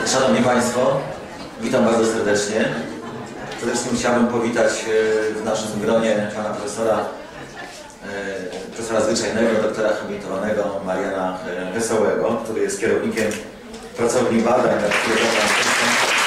Szanowni Państwo, witam bardzo serdecznie. Przede wszystkim chciałbym powitać w naszym gronie pana profesora zwyczajnego, doktora habilitowanego Mariana Wesołego, który jest kierownikiem pracowni badań nad filozofią antyczną.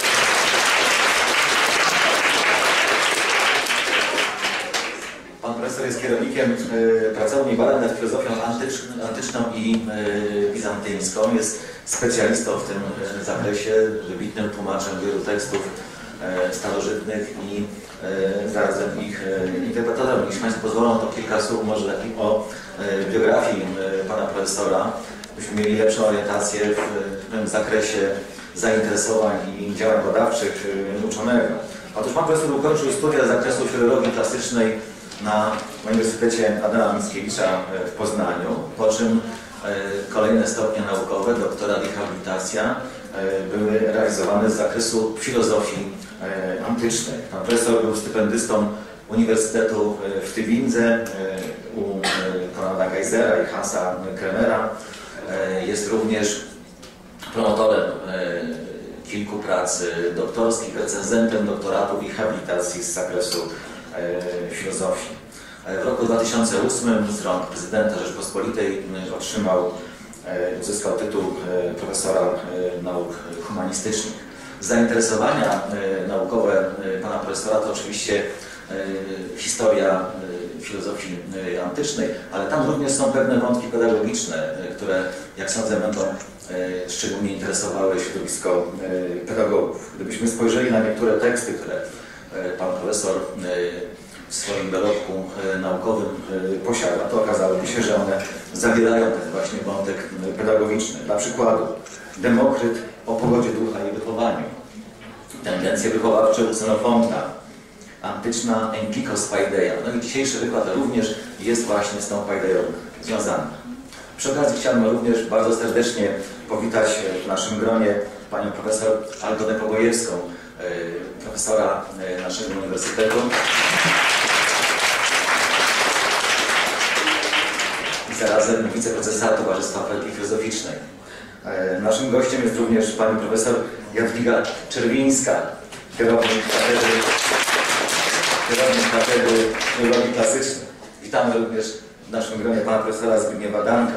Pan profesor jest kierownikiem pracowni badań nad filozofią antyczną i bizantyńską. Jest specjalistą w tym zakresie, wybitnym tłumaczem wielu tekstów starożytnych i zarazem ich interpretatorem. Jeśli Państwo pozwolą, to kilka słów może o biografii pana profesora, byśmy mieli lepszą orientację w tym zakresie zainteresowań i działań badawczych uczonego. Otóż pan profesor ukończył studia z zakresu filologii klasycznej na Uniwersytecie Adama Mickiewicza w Poznaniu, po czym kolejne stopnie naukowe, doktorat i habilitacja były realizowane z zakresu filozofii antycznej. Pan profesor był stypendystą Uniwersytetu w Tybindze u Konrada Geisera i Hansa Kremera. Jest również promotorem kilku prac doktorskich, recenzentem doktoratów i habilitacji z zakresu filozofii. W roku 2008 z rąk prezydenta Rzeczpospolitej uzyskał tytuł profesora nauk humanistycznych. Zainteresowania naukowe pana profesora to oczywiście historia filozofii antycznej, ale tam również są pewne wątki pedagogiczne, które, jak sądzę, będą szczególnie interesowały środowisko pedagogów. Gdybyśmy spojrzeli na niektóre teksty, które pan profesor w swoim dorobku naukowym posiada, to okazałoby się, że one zawierają ten właśnie wątek pedagogiczny. Dla przykładu Demokryt o pogodzie ducha i wychowaniu, tendencje wychowawcze u Xenofonta, antyczna enklikos paideia. No i dzisiejszy wykład również jest właśnie z tą paideją związany. Przy okazji chciałbym również bardzo serdecznie powitać w naszym gronie panią profesor Algonę Pogojewską, profesora naszego uniwersytetu. I zarazem wiceprezesa Towarzystwa Felki Filozoficznej. Naszym gościem jest również pani profesor Jadwiga Czerwińska, kierownik Katedry Filologii Klasycznej. Witamy również w naszym gronie pana profesora Zbigniewa Danka,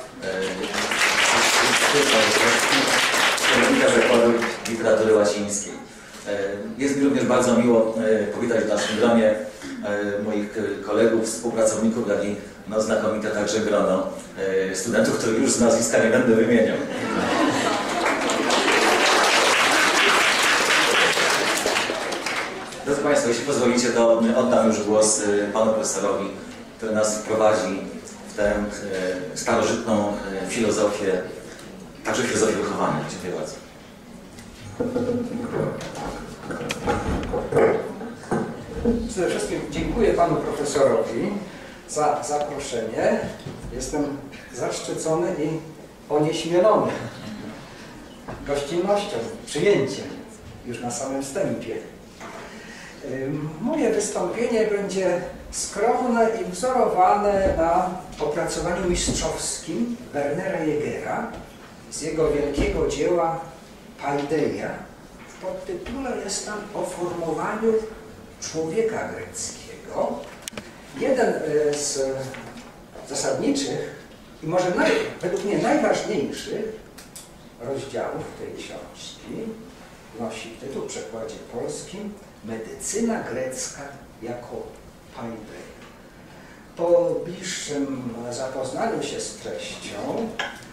kierownika Zakładu Literatury Łacińskiej. Jest mi również bardzo miło powitać w naszym gronie moich kolegów, współpracowników, jak i znakomite także grono studentów, których już z nazwiska nie będę wymieniał. Drodzy Państwo, jeśli pozwolicie, to oddam już głos panu profesorowi, który nas wprowadzi w tę starożytną filozofię, także filozofię wychowania. Dziękuję bardzo. Przede wszystkim dziękuję panu profesorowi za zaproszenie. Jestem zaszczycony i onieśmielony gościnnością, przyjęciem już na samym wstępie. Moje wystąpienie będzie skromne i wzorowane na opracowaniu mistrzowskim Wernera Jägera z jego wielkiego dzieła Paideia. W podtytule jest tam o formowaniu człowieka greckiego. Jeden z zasadniczych i może według mnie najważniejszych rozdziałów tej książki nosi tytuł w przekładzie polskim Medycyna grecka jako Paideia. Po bliższym zapoznaniu się z treścią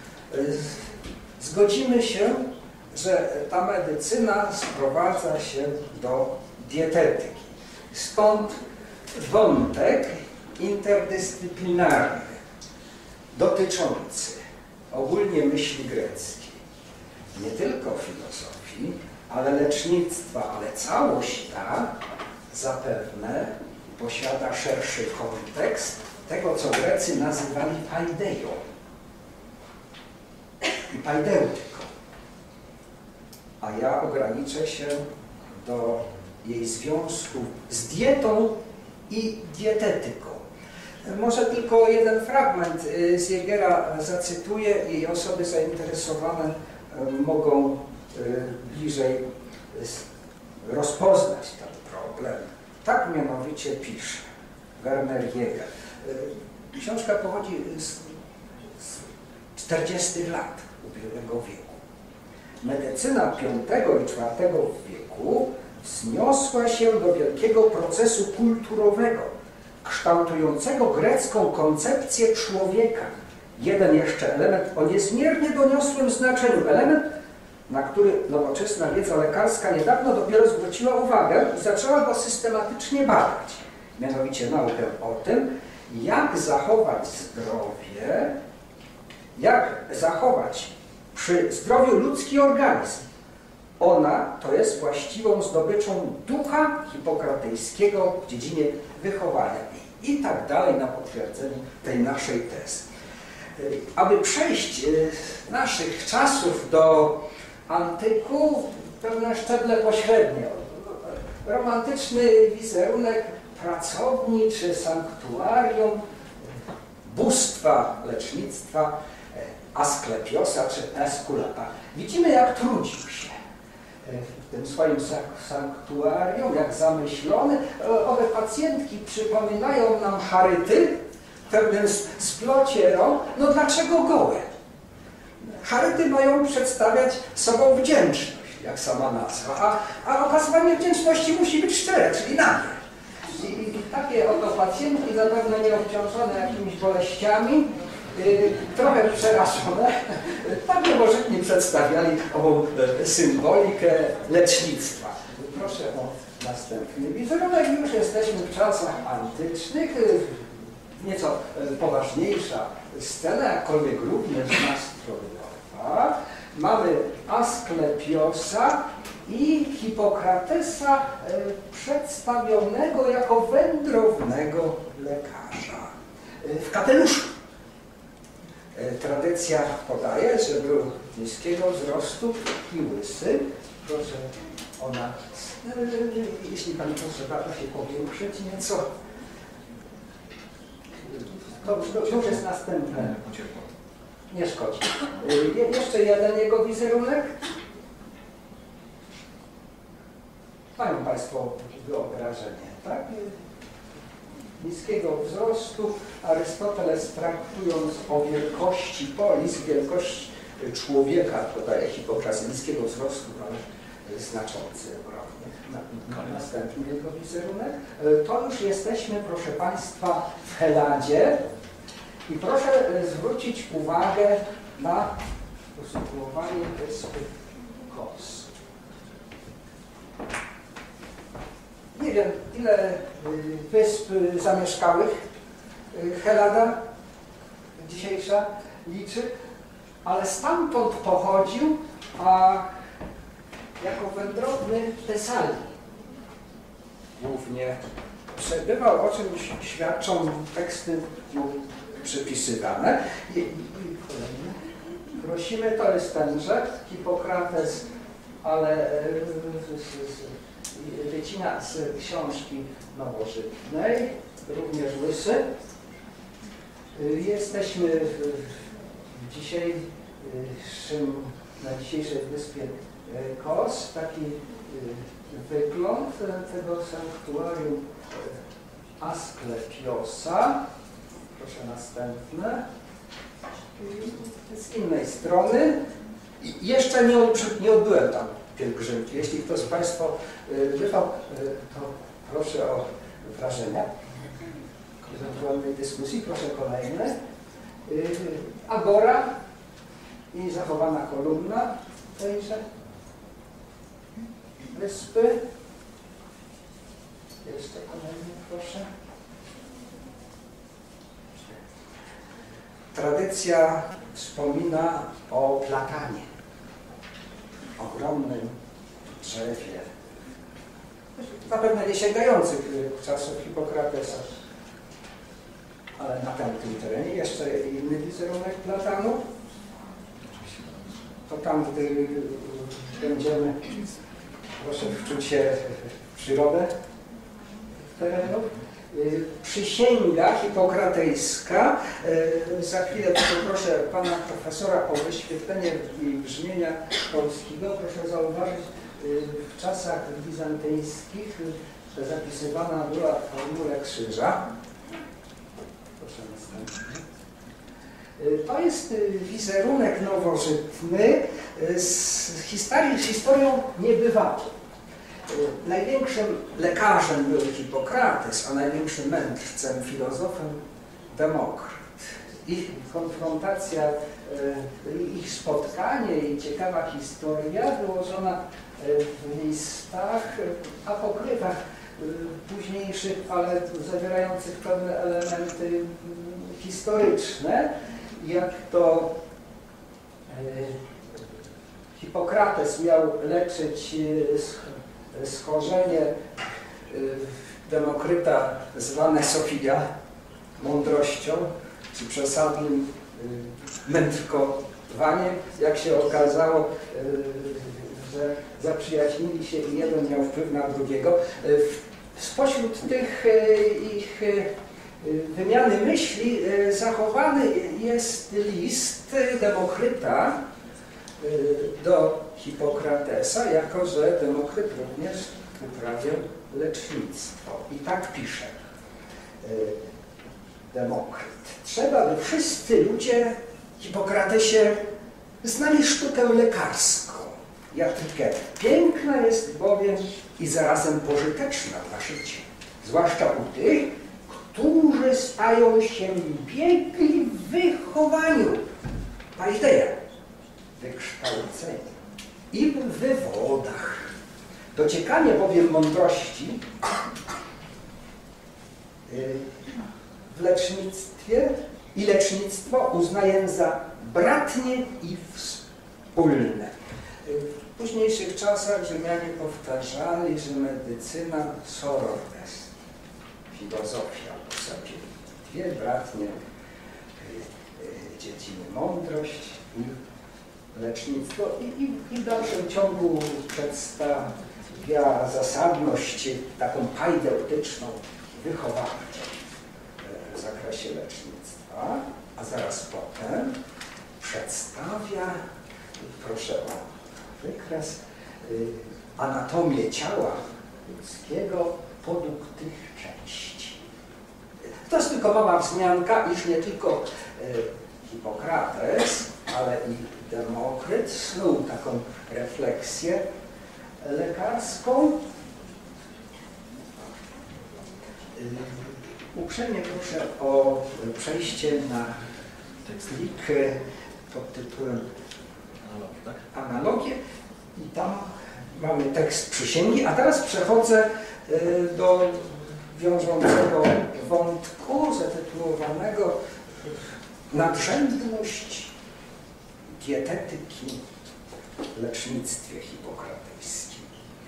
zgodzimy się, że ta medycyna sprowadza się do dietetyki. Stąd wątek interdyscyplinarny dotyczący ogólnie myśli greckiej, nie tylko filozofii, ale lecznictwa, ale całość ta zapewne posiada szerszy kontekst tego, co Grecy nazywali paideią i paideutyką. A ja ograniczę się do jej związku z dietą i dietetyką. Może tylko jeden fragment z Jägera zacytuję i osoby zainteresowane mogą bliżej rozpoznać ten problem. Tak mianowicie pisze Werner Jäger. Książka pochodzi z 40 lat ubiegłego wieku. Medycyna V i IV wieku wzniosła się do wielkiego procesu kulturowego, kształtującego grecką koncepcję człowieka. Jeden jeszcze element o niezmiernie doniosłym znaczeniu. Element, na który nowoczesna wiedza lekarska niedawno dopiero zwróciła uwagę i zaczęła go systematycznie badać. Mianowicie naukę o tym, jak zachować zdrowie, jak zachować przy zdrowiu ludzki organizm. Ona to jest właściwą zdobyczą ducha hipokratyjskiego w dziedzinie wychowania. I tak dalej na potwierdzenie tej naszej tezy. Aby przejść naszych czasów do antyku, pewne szczeble pośrednie. Romantyczny wizerunek pracowni czy sanktuarium, bóstwa lecznictwa Asklepiosa czy Eskulapa. Widzimy, jak trudził się w tym swoim sanktuarium, jak zamyślony. Owe pacjentki przypominają nam charyty w pewnym splocie rąk. No dlaczego gołe? Charyty mają przedstawiać sobą wdzięczność, jak sama nazwa, a okazywanie wdzięczności musi być szczere, czyli nagie. I takie oto pacjentki, zapewne nieobciążone jakimiś boleściami, trochę przerażone, tak nowożytnie przedstawiali ową symbolikę lecznictwa. Proszę o następny wizerunek. Już jesteśmy w czasach antycznych. Nieco poważniejsza scena, jakkolwiek również nastrojowa. Mamy Asklepiosa i Hipokratesa przedstawionego jako wędrownego lekarza. W kapeluszu. Tradycja podaje, że był niskiego wzrostu i łysy. Proszę ona, jeśli Pani proszę, warto się powiększyć nieco. To już jest następne. Nie szkodzi. Jeszcze jeden jego wizerunek. Mają Państwo wyobrażenie, tak? Niskiego wzrostu. Arystoteles, traktując o wielkości polis, wielkość człowieka, podaje Hipokrates, niskiego wzrostu, ale znaczący ogromnie. Następny jego wizerunek. To już jesteśmy, proszę Państwa, w Heladzie i proszę zwrócić uwagę na usytuowanie wyspy Kos. Nie wiem, ile wysp zamieszkałych Helada dzisiejsza liczy, ale stamtąd pochodził, a jako wędrowny w Tesalii głównie przebywał, o czym świadczą teksty mu przypisywane. I prosimy, to jest tenże Hipokrates, ale wycina z książki nowożytnej, również łysy. Jesteśmy na dzisiejszej wyspie Kos, taki wygląd tego sanktuarium Asklepiosa. Proszę następne. Z innej strony. Jeszcze nie odbyłem tam pielgrzymki. Jeśli ktoś z Państwa bywał, to proszę o wrażenia. Ewentualnej dyskusji. Proszę kolejne. Agora i zachowana kolumna tejże wyspy. Jeszcze kolejny, proszę. Tradycja wspomina o platanie, ogromnym drzewie, zapewne nie sięgających czasów Hipokratesa, ale na tamtym terenie. Jeszcze inny wizerunek platanu. To tam, gdy będziemy, proszę wczuć się w przyrodę terenu. przysięga hipokratejska. Za chwilę poproszę pana profesora o wyświetlenie brzmienia polskiego. Proszę zauważyć, w czasach bizantyjskich zapisywana była w formule krzyża. Proszę następnie. To jest wizerunek nowożytny z historią niebywałą. Największym lekarzem był Hipokrates, a największym mędrcem, filozofem Demokryt. Ich konfrontacja, ich spotkanie i ciekawa historia wyłożona w listach, apokryfach późniejszych, ale zawierających pewne elementy historyczne, jak to Hipokrates miał leczyć schorzenie Demokryta zwane Sofia, mądrością, czy przesadnym mędrkowaniem. Jak się okazało, że zaprzyjaźnili się i jeden miał wpływ na drugiego. Spośród tych ich wymiany myśli zachowany jest list Demokryta do Hipokratesa, jako że Demokryt również uprawiał lecznictwo. I tak pisze Demokryt. Trzeba, by wszyscy ludzie, Hipokratesie, znali sztukę lekarską, jatrykę. Piękna jest bowiem i zarazem pożyteczna dla życia, zwłaszcza u tych, którzy stają się biegli w wychowaniu, paideia, wykształceniu i w wywodach. Dociekanie bowiem mądrości w lecznictwie i lecznictwo uznaję za bratnie i wspólne. W późniejszych czasach Rzymianie powtarzali, że medycyna soror est, filozofia w zasadzie dwie bratnie dziedziny, mądrość i lecznictwo i w dalszym ciągu przedstawia zasadność taką paideutyczną, wychowawczą w zakresie lecznictwa, a zaraz potem przedstawia, proszę o wykres, anatomię ciała ludzkiego podług tych części. To jest tylko mała wzmianka, iż nie tylko Hipokrates, ale i Demokryt snuł taką refleksję lekarską. Uprzejmie proszę o przejście na plik pod tytułem Analogie i tam mamy tekst przysięgi, a teraz przechodzę do wiążącego wątku zatytułowanego Nadrzędność dietetyki w lecznictwie hipokratejskim.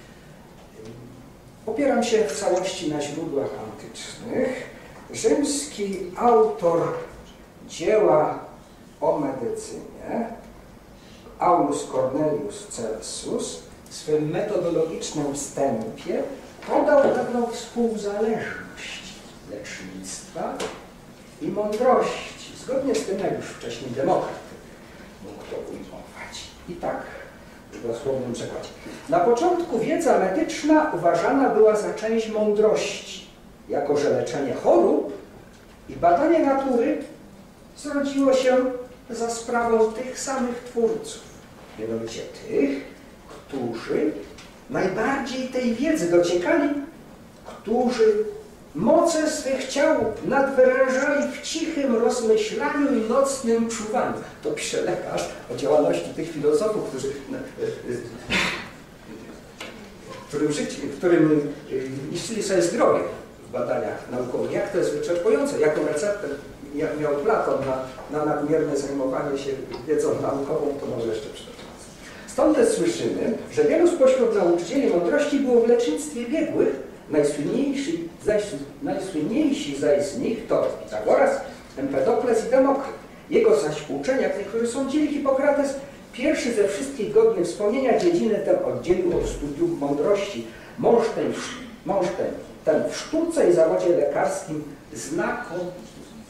Opieram się w całości na źródłach antycznych. Rzymski autor dzieła o medycynie, Aulus Cornelius Celsus, w swym metodologicznym wstępie podał pewną współzależność lecznictwa i mądrości. Zgodnie z tym, jak już wcześniej Demokryt mógł to ujmować. I tak w dosłownym przekładzie. Na początku wiedza medyczna uważana była za część mądrości, jako że leczenie chorób i badanie natury zrodziło się za sprawą tych samych twórców, mianowicie tych, którzy najbardziej tej wiedzy dociekali, którzy moce swych ciał nadwyrężali w cichym rozmyślaniu i nocnym czuwaniu. To pisze lekarz o działalności tych filozofów, którym niszczyli sobie zdrowie w badaniach naukowych. Jak to jest wyczerpujące, jaką receptę miał Platon na nadmierne zajmowanie się wiedzą naukową, to może jeszcze przytoczyć. Stąd też słyszymy, że wielu spośród nauczycieli mądrości było w lecznictwie biegłych. Najsłynniejsi zaś z nich to Pitagoras, Empedokles i Demokryt. Jego zaś uczenia, jak niektórzy sądzili, Hipokrates pierwszy ze wszystkich godnych wspomnienia dziedzinę tę oddzielił od studium mądrości. Mąż ten ten w sztuce i zawodzie lekarskim znakomity.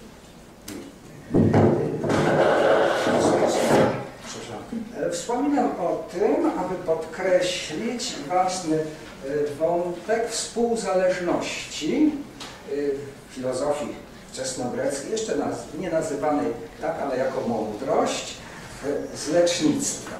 Wspominam o tym, aby podkreślić ważny wątek współzależności w filozofii wczesnogreckiej, jeszcze nie nazywanej tak, ale jako mądrość, z lecznictwa.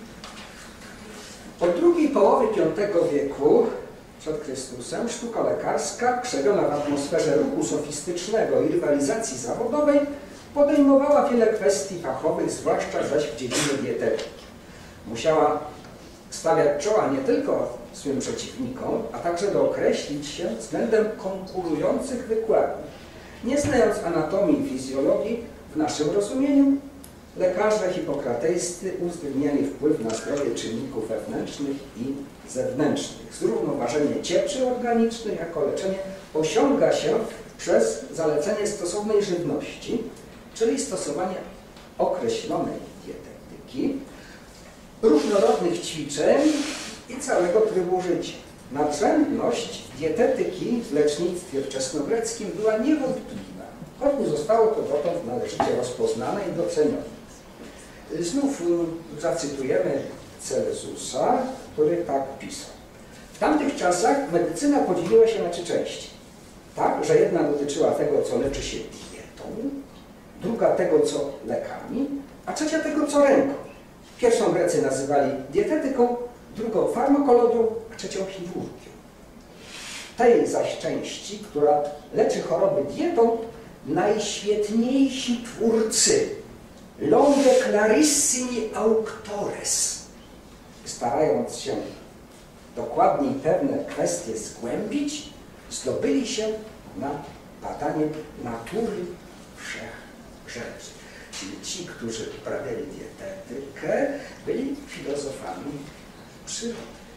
Od drugiej połowy V wieku przed Chrystusem sztuka lekarska, krzewiona w atmosferze ruchu sofistycznego i rywalizacji zawodowej, podejmowała wiele kwestii fachowych, zwłaszcza zaś w dziedzinie dietetyki. Musiała stawiać czoła nie tylko swym przeciwnikom, a także dookreślić się względem konkurujących wykładni. Nie znając anatomii i fizjologii, w naszym rozumieniu, lekarze hipokratejscy uwzględniali wpływ na zdrowie czynników wewnętrznych i zewnętrznych. Zrównoważenie cieczy organicznych jako leczenie osiąga się przez zalecenie stosownej żywności, czyli stosowanie określonej dietetyki, różnorodnych ćwiczeń i całego trybu życia. Nadrzędność dietetyki w lecznictwie wczesnogreckim była niewątpliwa, choć nie zostało to dotąd należycie rozpoznane i docenione. Znów zacytujemy Celsusa, który tak pisał. W tamtych czasach medycyna podzieliła się na 3 części. Tak, że jedna dotyczyła tego, co leczy się dietą, druga tego, co lekami, a trzecia tego, co ręką. Pierwszą Grecy nazywali dietetyką, drugą farmakologią, a trzecią chirurgią. Tej zaś części, która leczy choroby dietą, najświetniejsi twórcy, longe clarissimi auctores, starając się dokładniej pewne kwestie zgłębić, zdobyli się na badanie natury wszechrzeczy. Czyli ci, którzy uprawiali dietetykę, byli filozofami przyrody.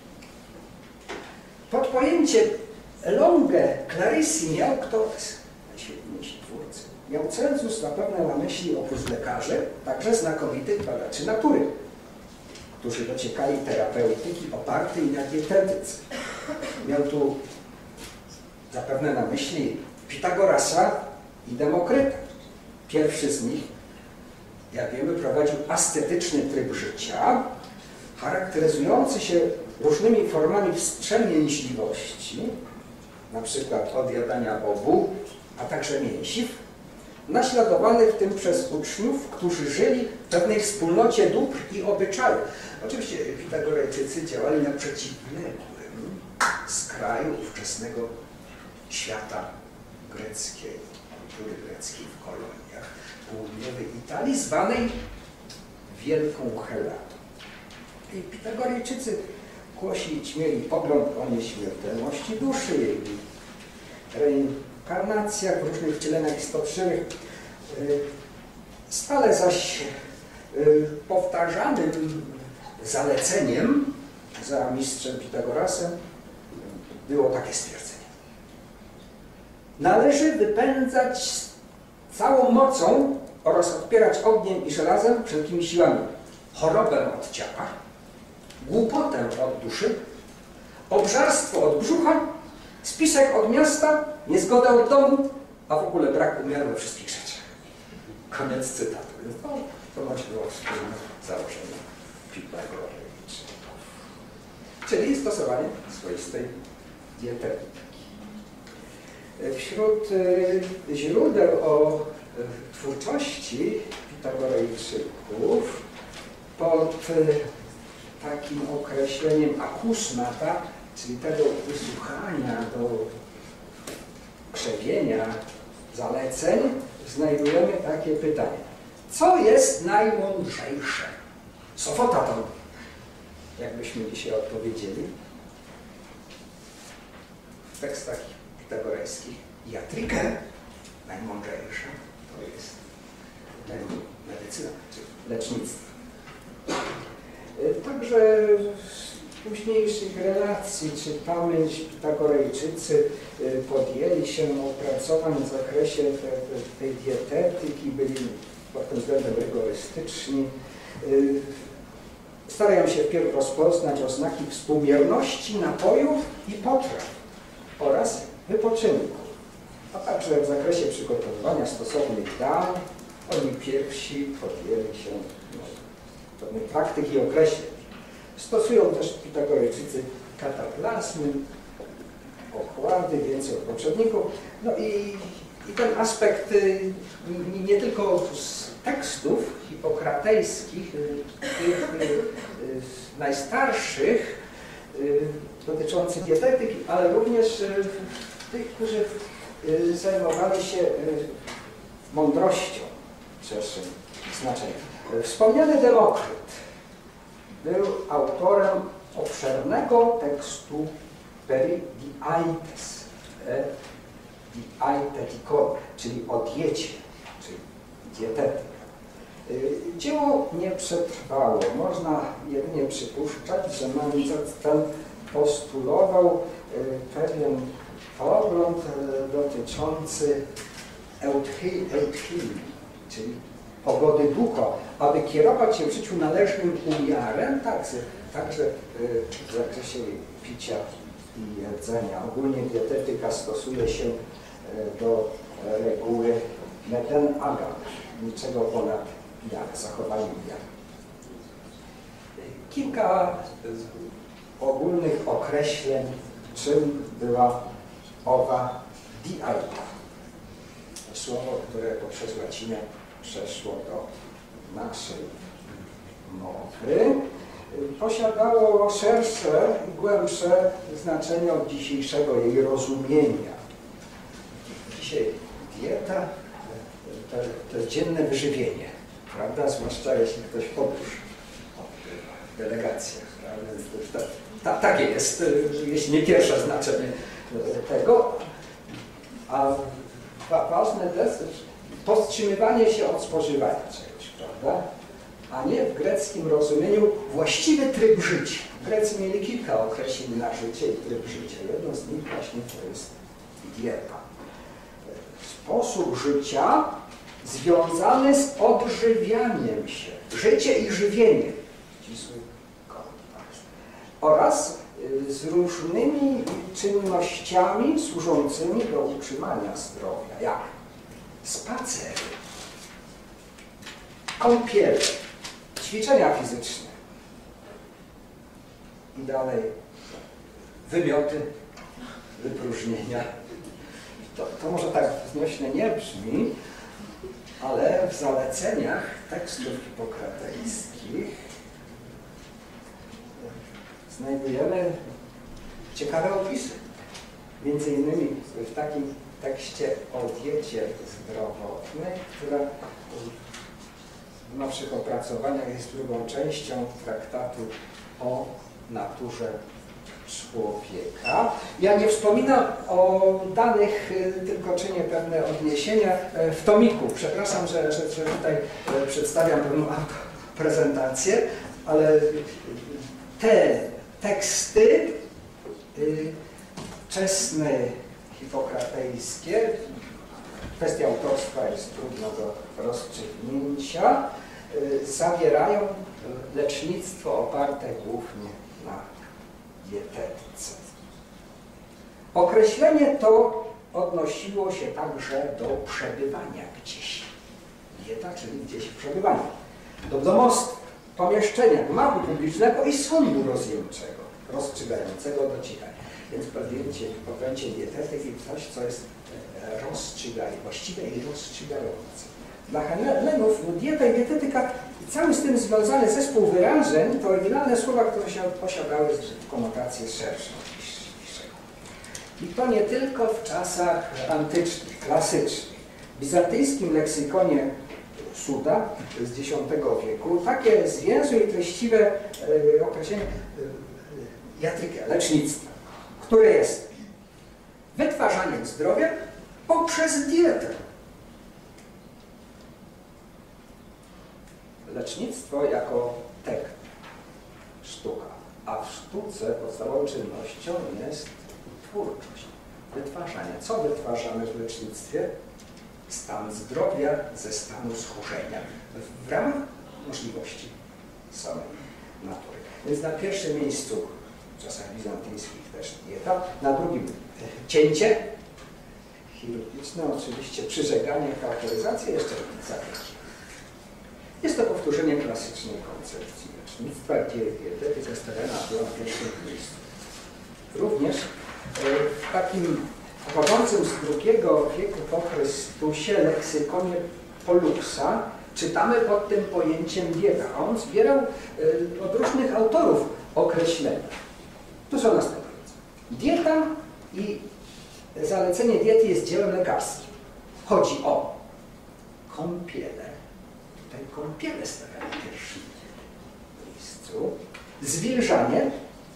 Pod pojęciem longe clarissimi auctores, najświetniejsi twórcy, miał Celsus zapewne na myśli oprócz lekarzy także znakomitych badaczy natury, którzy dociekali terapeutyki opartej na dietetyce. Miał tu zapewne na myśli Pitagorasa i Demokryta. Pierwszy z nich, jak wiemy, prowadził ascetyczny tryb życia, charakteryzujący się różnymi formami wstrzemięźliwości, na przykład odjadania bobu, a także mięsiw, naśladowany w tym przez uczniów, którzy żyli w pewnej wspólnocie dóbr i obyczajów. Oczywiście Pitagorejczycy działali na przeciwległym skraju ówczesnego świata greckiej, kultury greckiej w koloniach południowej Italii, zwanej Wielką Hellatą. I Pitagorejczycy głosić mieli pogląd o nieśmiertelności duszy, jej reinkarnacjach, w różnych wcieleniach istot żywych. Stale zaś powtarzanym zaleceniem za mistrzem Pitagorasem było takie stwierdzenie. Należy wypędzać całą mocą oraz odpierać ogniem i żelazem wszelkimi siłami chorobę od ciała, głupotę od duszy, obżarstwo od brzucha, spisek od miasta, niezgodę od domu, a w ogóle brak umiaru we wszystkich rzeczach. Koniec cytatu. To ma było wspólne założenie Pitagorejczyków. Czyli stosowanie swoistej dietetyki. Wśród źródeł o twórczości Pitagorejczyków pod takim określeniem akusmata, czyli tego wysłuchania do krzewienia zaleceń, znajdujemy takie pytanie. Co jest najmądrzejsze? Sofotaton, jakbyśmy dzisiaj odpowiedzieli w tekstach pitagorejskich. Iatrikę, najmądrzejsza, to jest medycyna, czy lecznictwo. Także z późniejszych relacji czytamy, że Pitagorejczycy podjęli się opracowań w zakresie tej dietetyki, byli pod tym względem rygorystyczni. Starają się wpierw rozpoznać oznaki współmierności napojów i potraw oraz wypoczynku, a także w zakresie przygotowywania stosownych dań, oni pierwsi podjęli się pewnych praktyk i określeń. Stosują też Pitagorejczycy kataplazmy, okłady, więcej od poprzedników. No i ten aspekt nie tylko z tekstów hipokratejskich, tych najstarszych, dotyczących dietetyki, ale również tych, którzy zajmowali się mądrością w szerszym znaczeniu. Wspomniany Demokryt był autorem obszernego tekstu Peri Diaites, Diaetetikon, czyli o diecie, czyli dietetyka. Dzieło nie przetrwało. Można jedynie przypuszczać, że mędrzec ten postulował pewien pogląd dotyczący euthymii, czyli pogody ducha, aby kierować się w życiu należnym umiarem, także w zakresie picia i jedzenia. Ogólnie dietetyka stosuje się do reguły meten agam, niczego ponad miarę, zachowanie miary. Kilka ogólnych określeń, czym była owa dieta. Słowo, które poprzez łacinę przeszło do naszej mowy, posiadało szersze i głębsze znaczenie od dzisiejszego jej rozumienia. Dzisiaj dieta to jest dzienne wyżywienie, prawda? Zwłaszcza jeśli ktoś podróż odbywa w delegacjach. Takie jest, jeśli nie pierwsze znaczenie tego. A ważne jest powstrzymywanie się od spożywania czegoś, prawda? A nie w greckim rozumieniu właściwy tryb życia. Grecy mieli kilka określeń na życie i tryb życia. Jedno z nich właśnie to jest dieta. Sposób życia związany z odżywianiem się. Życie i żywienie. Ścisły kontakt. Oraz z różnymi czynnościami służącymi do utrzymania zdrowia, jak spacery, kąpiele, ćwiczenia fizyczne i dalej wymioty, wypróżnienia. To może tak wznośnie nie brzmi, ale w zaleceniach tekstów hipokratejskich znajdujemy ciekawe opisy. Między innymi w takim tekście o diecie zdrowotnej, która w nowszych opracowaniach jest drugą częścią traktatu o naturze człowieka. Ja nie wspominam o danych, tylko czynię pewne odniesienia w tomiku. Przepraszam, że tutaj przedstawiam pewną prezentację, ale te teksty wczesne, hipokratejskie, kwestia autorstwa jest trudna do rozstrzygnięcia, zawierają lecznictwo oparte głównie na dietetyce. Określenie to odnosiło się także do przebywania gdzieś. Dieta, czyli gdzieś przebywanie. Do domostwa, pomieszczenia, gmachu publicznego i sądu rozjemczego, rozstrzygającego dociekanie. Więc pojęcie dietetyki coś, co jest właściwe i rozstrzygające. Dla Hellenów dieta i dietetyka i cały z tym związany zespół wyrażeń to oryginalne słowa, które się posiadały konotację szerszą niż dzisiejszego. I to nie tylko w czasach antycznych, klasycznych. W bizantyjskim leksykonie Suda z X wieku takie zwięzłe i treściwe określenie iatrykę, lecznictwa, które jest wytwarzaniem zdrowia poprzez dietę. Lecznictwo jako sztuka, a w sztuce podstawową czynnością jest twórczość, wytwarzanie. Co wytwarzamy w lecznictwie? Stan zdrowia ze stanu schorzenia w ramach możliwości samej natury. Więc na pierwszym miejscu w czasach bizantyjskich też dieta, na drugim cięcie chirurgiczne, oczywiście przyżeganie, charakteryzacja, jeszcze zabiegi. Jest to powtórzenie klasycznej koncepcji lecznictwa, gdzie dietetyka stawiana była w pierwszym miejscu. Również w takim pochodzącym z II wieku po Chrystusie leksykonie Polluxa czytamy pod tym pojęciem dieta. A on zbierał od różnych autorów określenia. Tu są następujące. Dieta i zalecenie diety jest dziełem lekarskim. Chodzi o kąpiele. Tutaj kąpiele stawiamy w pierwszym miejscu. Zwilżanie.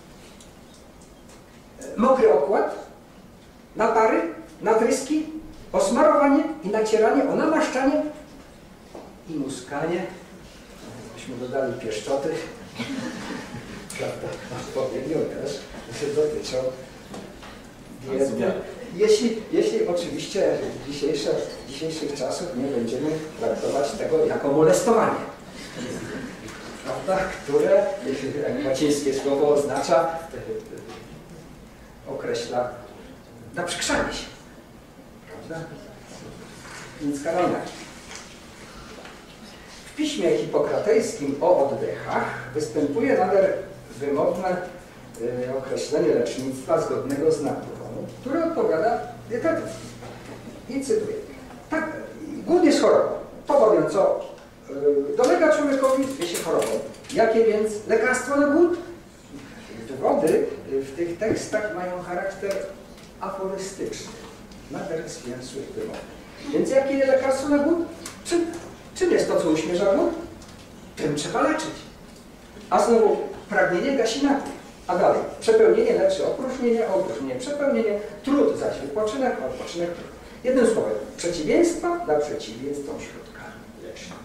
Mokry okład. Napary, natryski, osmarowanie i nacieranie, o namaszczanie i muskanie. Byśmy dodali pieszczoty. Prawda, odpowiednio też dotyczą diety. Jeśli oczywiście dzisiejszych czasów nie będziemy traktować tego jako molestowanie, prawda, które, jak łacińskie słowo oznacza, określa naprzykrzanie się, prawda? Więc karalne. W piśmie hipokratejskim o oddechach występuje nader wymowne określenie lecznictwa zgodnego z naturą, które odpowiada dietetyce. I cytuję. Tak, głód jest chorobą. To bowiem co dolega człowiekowi, zwie się chorobą. Jakie więc lekarstwo na głód? Wywody w tych tekstach mają charakter aforystyczny, nader zwięzłych wymownych. Więc jakie lekarstwo na głód? Czym jest to, co uśmierza głód? Tym trzeba leczyć. A znowu pragnienie gasi nagłód. A dalej, przepełnienie leczy opróżnienie, a opróżnienie przepełnienie, trud zaś wypoczynek, a odpoczynek trud. Jednym słowem, przeciwieństwa dla przeciwieństw są środkami leczniczymi.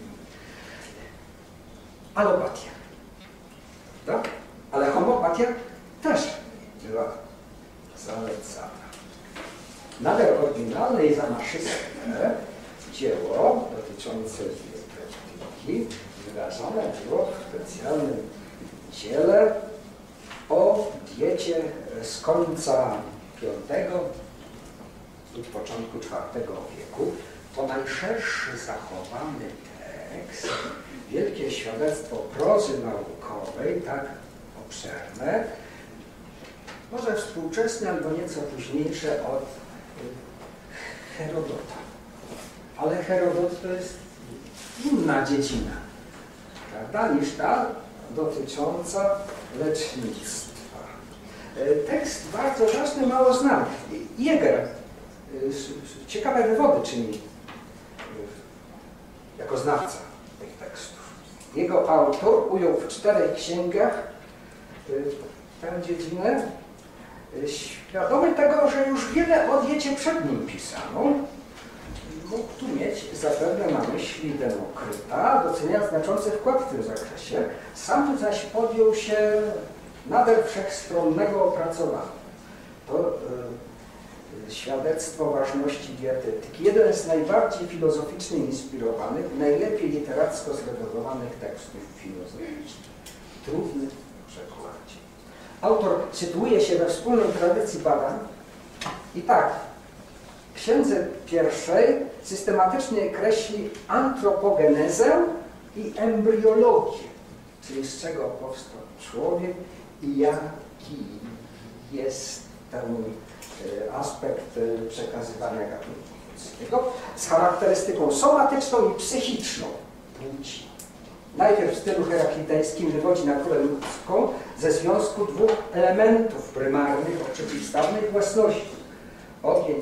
Alopatia. Tak? Ale homeopatia też była zalecana. Nader oryginalne i zamaszyste dzieło dotyczące dietetyki wyrażone było w specjalnym dziele o diecie z końca V lub początku IV wieku. To najszerszy zachowany tekst, wielkie świadectwo prozy naukowej, tak obszerne, może współczesne albo nieco późniejsze od Herodota. Ale Herodot to jest inna dziedzina, prawda, niż ta dotycząca lecznictwa. Tekst bardzo ważny, mało znany. Jäger ciekawe wywody czyni jako znawca tych tekstów. Jego autor ujął w 4 księgach tę dziedzinę, świadomy tego, że już wiele o diecie przed nim pisano. Mógł tu mieć zapewne na myśli Demokryta, doceniając znaczący wkład w tym zakresie. Sam zaś podjął się nader wszechstronnego opracowania. To świadectwo ważności dietetyki. Jeden z najbardziej filozoficznie inspirowanych, najlepiej literacko zredagowanych tekstów filozoficznych. Trudny w przekładzie. Autor sytuuje się we wspólnej tradycji badań i tak, w księdze pierwszej systematycznie kreśli antropogenezę i embriologię, czyli z czego powstał człowiek i jaki jest ten aspekt przekazywania gatunku ludzkiego, z charakterystyką somatyczną i psychiczną płci. Najpierw w stylu heraklitejskim wywodzi naturę ludzką ze związku 2 elementów prymarnych o przeciwstawnych własności. Ogień,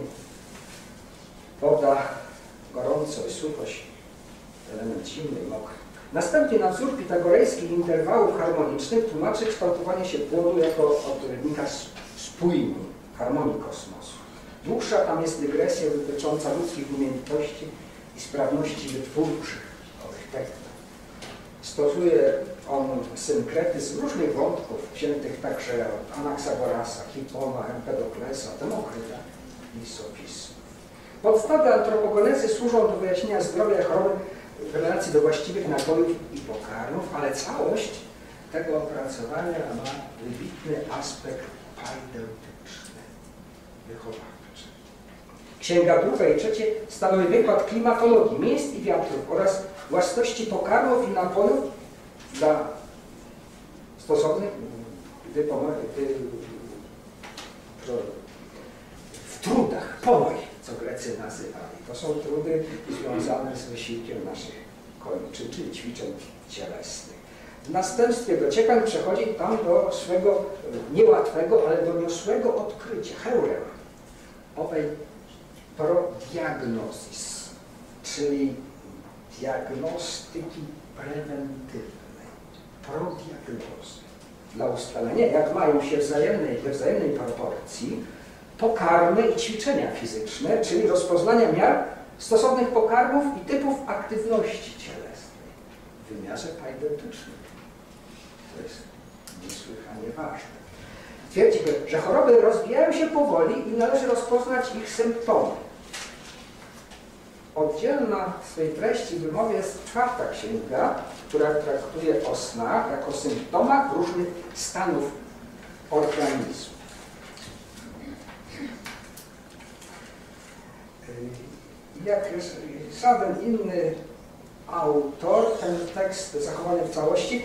woda, gorąco i suchość, element zimny i mokry. Następnie na wzór pitagorejskich interwałów harmonicznych tłumaczy kształtowanie się płodu jako odpowiednika spójni, harmonii kosmosu. Dłuższa tam jest dygresja dotycząca ludzkich umiejętności i sprawności wytwórczych owych tekstów. Stosuje on synkretyzm różnych wątków, wziętych także od Anaxagorasa, Hipona, Empedoklesa, Demokryta i sofistów. Podstawy antropogenezy służą do wyjaśnienia zdrowia choroby w relacji do właściwych napojów i pokarmów, ale całość tego opracowania ma wybitny aspekt paideutyczny, wychowawczy. Księga druga i trzecia stanowi wykład klimatologii miejsc i wiatrów oraz własności pokarmów i napojów dla stosownych w trudach, ponoj, co Grecy nazywali. To są trudy związane z wysiłkiem naszych kończyn, czyli ćwiczeń cielesnych. W następstwie dociekań przechodzi tam do swego niełatwego, ale doniosłego odkrycia, heurem, owej prodiagnozis, czyli diagnostyki prewentywnej, prodiagnozy. Dla ustalenia, jak mają się we wzajemnej proporcji pokarmy i ćwiczenia fizyczne, czyli rozpoznania miar stosownych pokarmów i typów aktywności cielesnej w wymiarze paideutycznym. To jest niesłychanie ważne. Twierdzi, że choroby rozwijają się powoli i należy rozpoznać ich symptomy. Oddzielna w swej treści wymowie jest czwarta księga, która traktuje o snach jako symptomach różnych stanów organizmu. Jak żaden inny autor, ten tekst zachowany w całości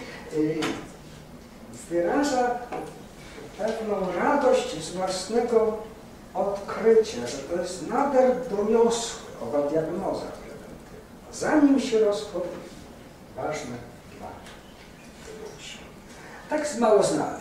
wyraża pewną radość z własnego odkrycia, że to jest nader doniosłe, owa diagnoza prewentywna, zanim się rozpocznie. Ważne dla ludzi. Tekst mało znany,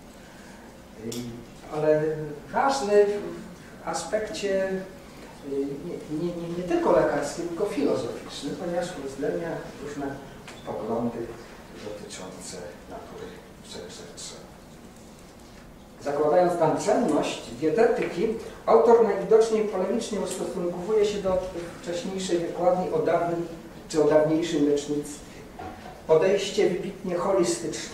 ale ważny w aspekcie nie tylko lekarskim, tylko filozoficznym, ponieważ uwzględnia różne poglądy dotyczące natury wszechrzeczy. Zakładając tam cenność dietetyki, autor najwidoczniej polemicznie ustosunkowuje się do wcześniejszej wykładni o dawniejszym lecznictwie. Podejście wybitnie holistyczne.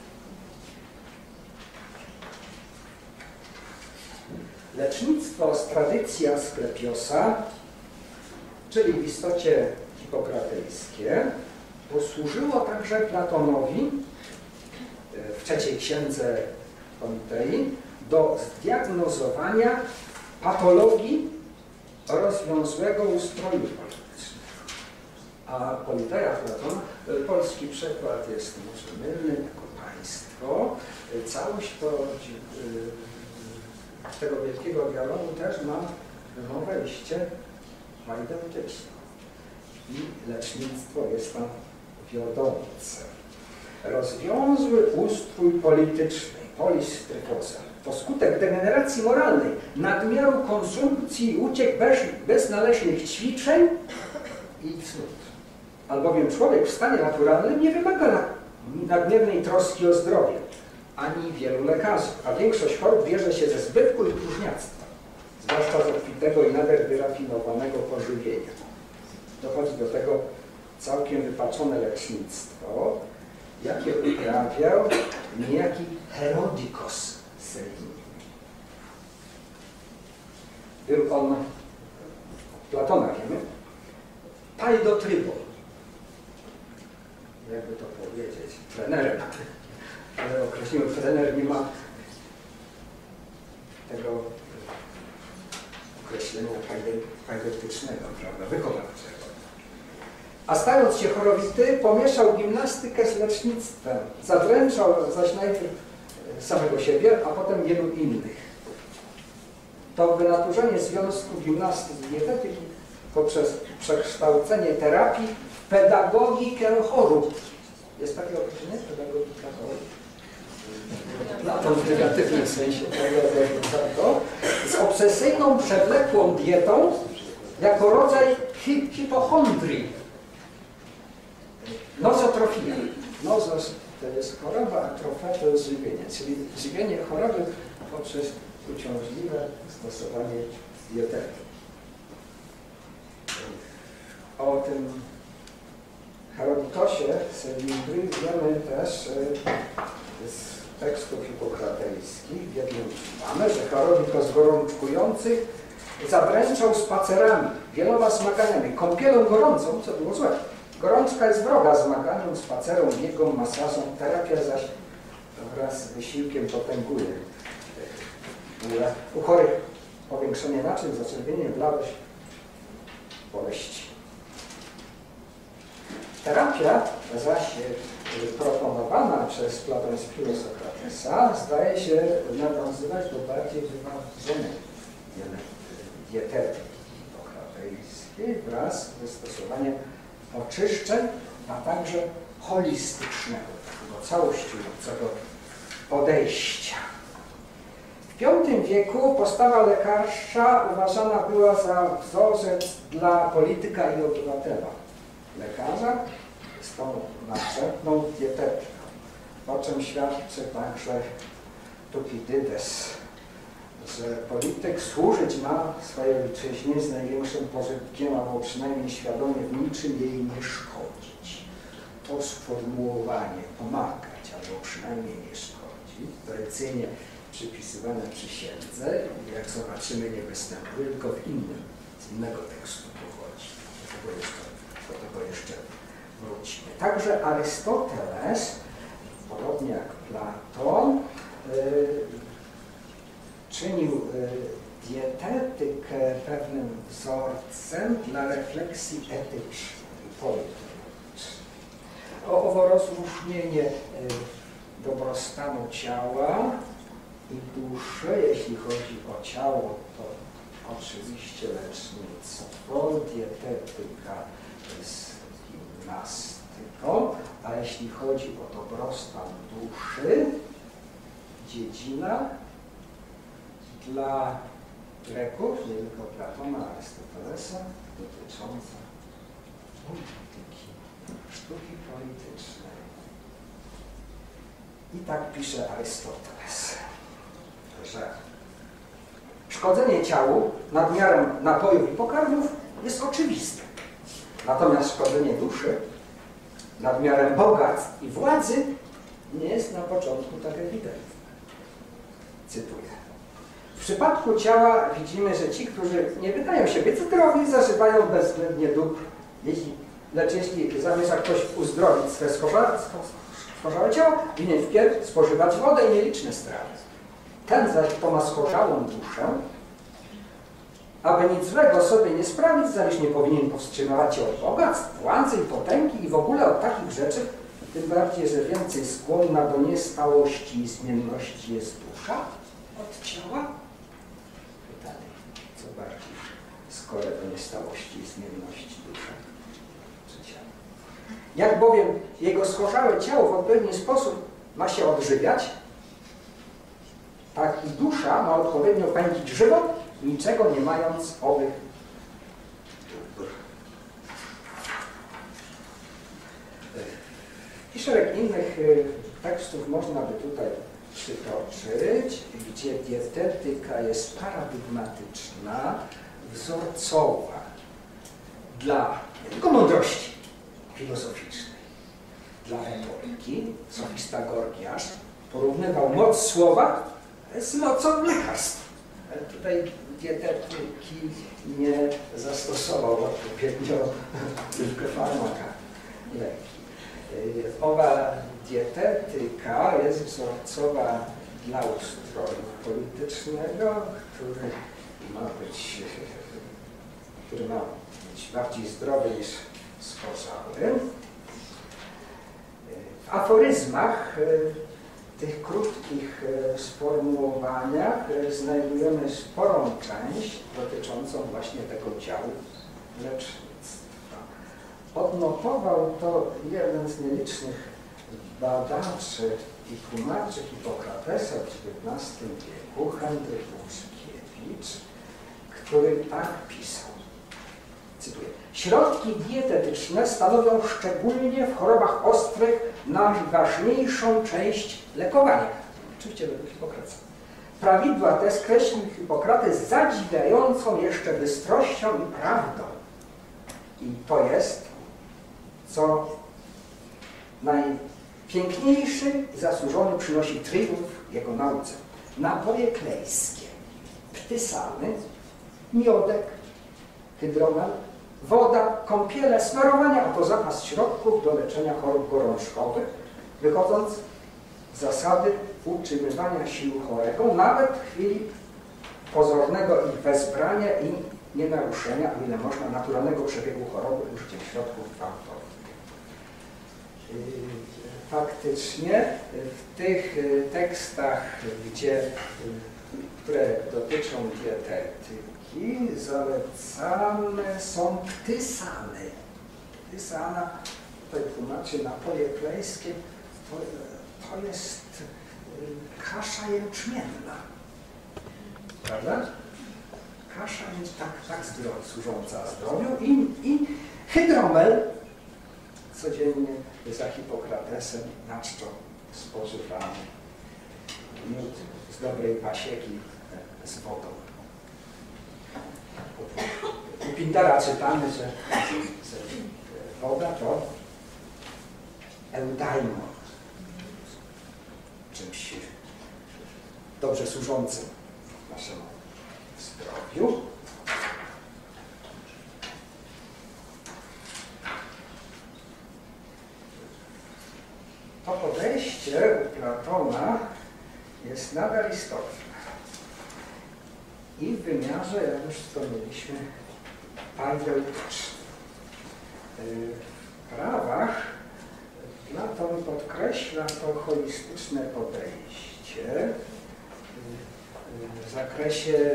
Lecznictwo z tradycji Asklepiosa, czyli w istocie hipokratejskie, posłużyło także Platonowi w trzeciej księdze Politei do zdiagnozowania patologii rozwiązłego ustroju politycznego. A Politeia Platona, polski przekład jest może mylny, jako państwo, całość tego wielkiego dialogu też ma wejście paideutyczne. I lecznictwo jest tam wiodące. Rozwiązły ustrój polityczny, polistryfoza, to skutek degeneracji moralnej, nadmiaru konsumpcji i uciek bez należnych ćwiczeń i cnót. Albowiem człowiek w stanie naturalnym nie wymaga nadmiernej troski o zdrowie, ani wielu lekarzy, a większość chorób bierze się ze zbytku i próżniactwa, zwłaszcza z obfitego i nader wyrafinowanego pożywienia. Dochodzi do tego całkiem wypaczone lecznictwo, jakie uprawiał niejaki Herodikos Selimni. Był on, Platona wiemy, paidotrybo, jakby to powiedzieć, trenerem, ale określimy, trener nie ma tego określenia paideutycznego, prawda, wychowawczego. A stając się chorowity, pomieszał gimnastykę z lecznictwem. Zadręczał zaś najpierw samego siebie, a potem wielu innych. To wynaturzenie związku gimnastyki i dietetyki poprzez przekształcenie terapii w pedagogikę chorób. Jest takie określenie? Pedagogika chorób? Platon w negatywnym sensie tego, z obsesyjną, przewlekłą dietą jako rodzaj hipochondrii. Nozotrofia. Nozos to jest choroba, a trofea to jest żywienie, czyli żywienie choroby poprzez uciążliwe stosowanie dietetyki. O tym Herodikosie Selimni wiemy też z tekstów hipokratejskich. W jednym czytamy, że Herodikos gorączkujących zadręczał spacerami, wieloma zmaganiami, kąpielą gorącą, co było złe, Gorączka jest wroga zmaganiom, spacerom, biegom, masażom. Terapia zaś wraz z wysiłkiem potęguje. U chorych powiększenie naczyń, zaczerwienie, bladość, boleści. Terapia zaś proponowana przez platońskiego Sokratesa zdaje się nawiązywać do bardziej wyważonej dietetyki hipokratejskiej wraz z wystosowaniem oczyszczeń, a także holistycznego, takiego całościującego podejścia. W V wieku postawa lekarza uważana była za wzorzec dla polityka i obywatela. Lekarza z tą nadrzędną dietetyką, o czym świadczy także Tukidydes, że polityk służyć ma swojej ojczyźnie z największym pożytkiem, albo przynajmniej świadomie w niczym jej nie szkodzić. To sformułowanie pomagać, albo przynajmniej nie szkodzić, tradycyjnie przypisywane przysiędze, jak zobaczymy, nie występuje, tylko z innego tekstu pochodzi. Do tego jeszcze wrócimy. Także Arystoteles, podobnie jak Platon, czynił dietetykę pewnym wzorcem dla refleksji etycznej i politycznej. Owo rozróżnienie dobrostanu ciała i duszy, jeśli chodzi o ciało, to oczywiście lecznictwo, dietetyka z gimnastyką, a jeśli chodzi o dobrostan duszy, dziedzina dla Greków, nie tylko Platona, Arystotelesa, dotycząca polityki, sztuki politycznej. I tak pisze Arystoteles, że szkodzenie ciału nadmiarem napojów i pokarmów jest oczywiste. Natomiast szkodzenie duszy nadmiarem bogactw i władzy nie jest na początku tak ewidentne. Cytuję. W przypadku ciała widzimy, że ci, którzy nie wydają się być zdrowi, zażywają bezwzględnie dóbr. Lecz jeśli zamierza ktoś uzdrowić swe schorzałe ciało, winien wpierw spożywać wodę i nieliczne strawy. Ten zaś, kto ma schorzałą duszę, aby nic złego sobie nie sprawić, zaś nie powinien powstrzymywać się od bogactw, władzy i potęgi i w ogóle od takich rzeczy, tym bardziej, że więcej skłonna do niestałości i zmienności jest dusza od ciała? Pytanie, co bardziej skore do niestałości i zmienności dusza czy ciała? Jak bowiem jego schorzałe ciało w odpowiedni sposób ma się odżywiać, tak i dusza ma odpowiednio pędzić żywot, niczego nie mając owych dóbr. I szereg innych tekstów można by tutaj przytoczyć, gdzie dietetyka jest paradygmatyczna, wzorcowa dla nie tylko mądrości filozoficznej, dla retoryki. Sofista Gorgiasz porównywał moc słowa z mocą lekarstw. Tutaj dietetyki nie zastosował odpowiednio tylko farmaka leki. Owa dietetyka jest wzorcowa dla ustroju politycznego, który ma być bardziej zdrowy niż schorzały. W aforyzmach, tych krótkich sformułowaniach znajdujemy sporą część dotyczącą właśnie tego działu lecznictwa. Odnotował to jeden z nielicznych badaczy i tłumaczy Hipokratesa w XIX wieku, Henryk Łuczkiewicz, który tak pisał. Cytuję. Środki dietetyczne stanowią szczególnie w chorobach ostrych najważniejszą część lekowania. Oczywiście według Hipokrasa. Prawidła te skreślił Hipokrates z zadziwiającą jeszcze bystrością i prawdą. I to jest, co najpiękniejszy i zasłużony przynosi triumf jego nauce. Napoje klejskie, ptysany, miodek, hydromen, woda, kąpiele, smarowanie, a to zapas środków do leczenia chorób gorączkowych, wychodząc z zasady utrzymywania sił chorego, nawet w chwili pozornego ich wezbrania i nienaruszenia, o ile można, naturalnego przebiegu choroby użyciem środków gwałtownych. Faktycznie w tych tekstach, które dotyczą dietetyki, zalecane są ktysany. Ktysana, tutaj tłumaczy napoje klejskie, to jest kasza jęczmienna. Prawda? Kasza jest tak służąca zdrowiu i hydromel codziennie za Hipokratesem na czczo spożywany. Miód z dobrej pasieki z wodą. U Pindara czytamy, że woda to eudaimon, czymś dobrze służącym naszemu zdrowiu. To podejście u Platona jest nadal istotne i w wymiarze, jak już wspomnieliśmy, paideutycznym. W prawach Platon podkreśla to holistyczne podejście w zakresie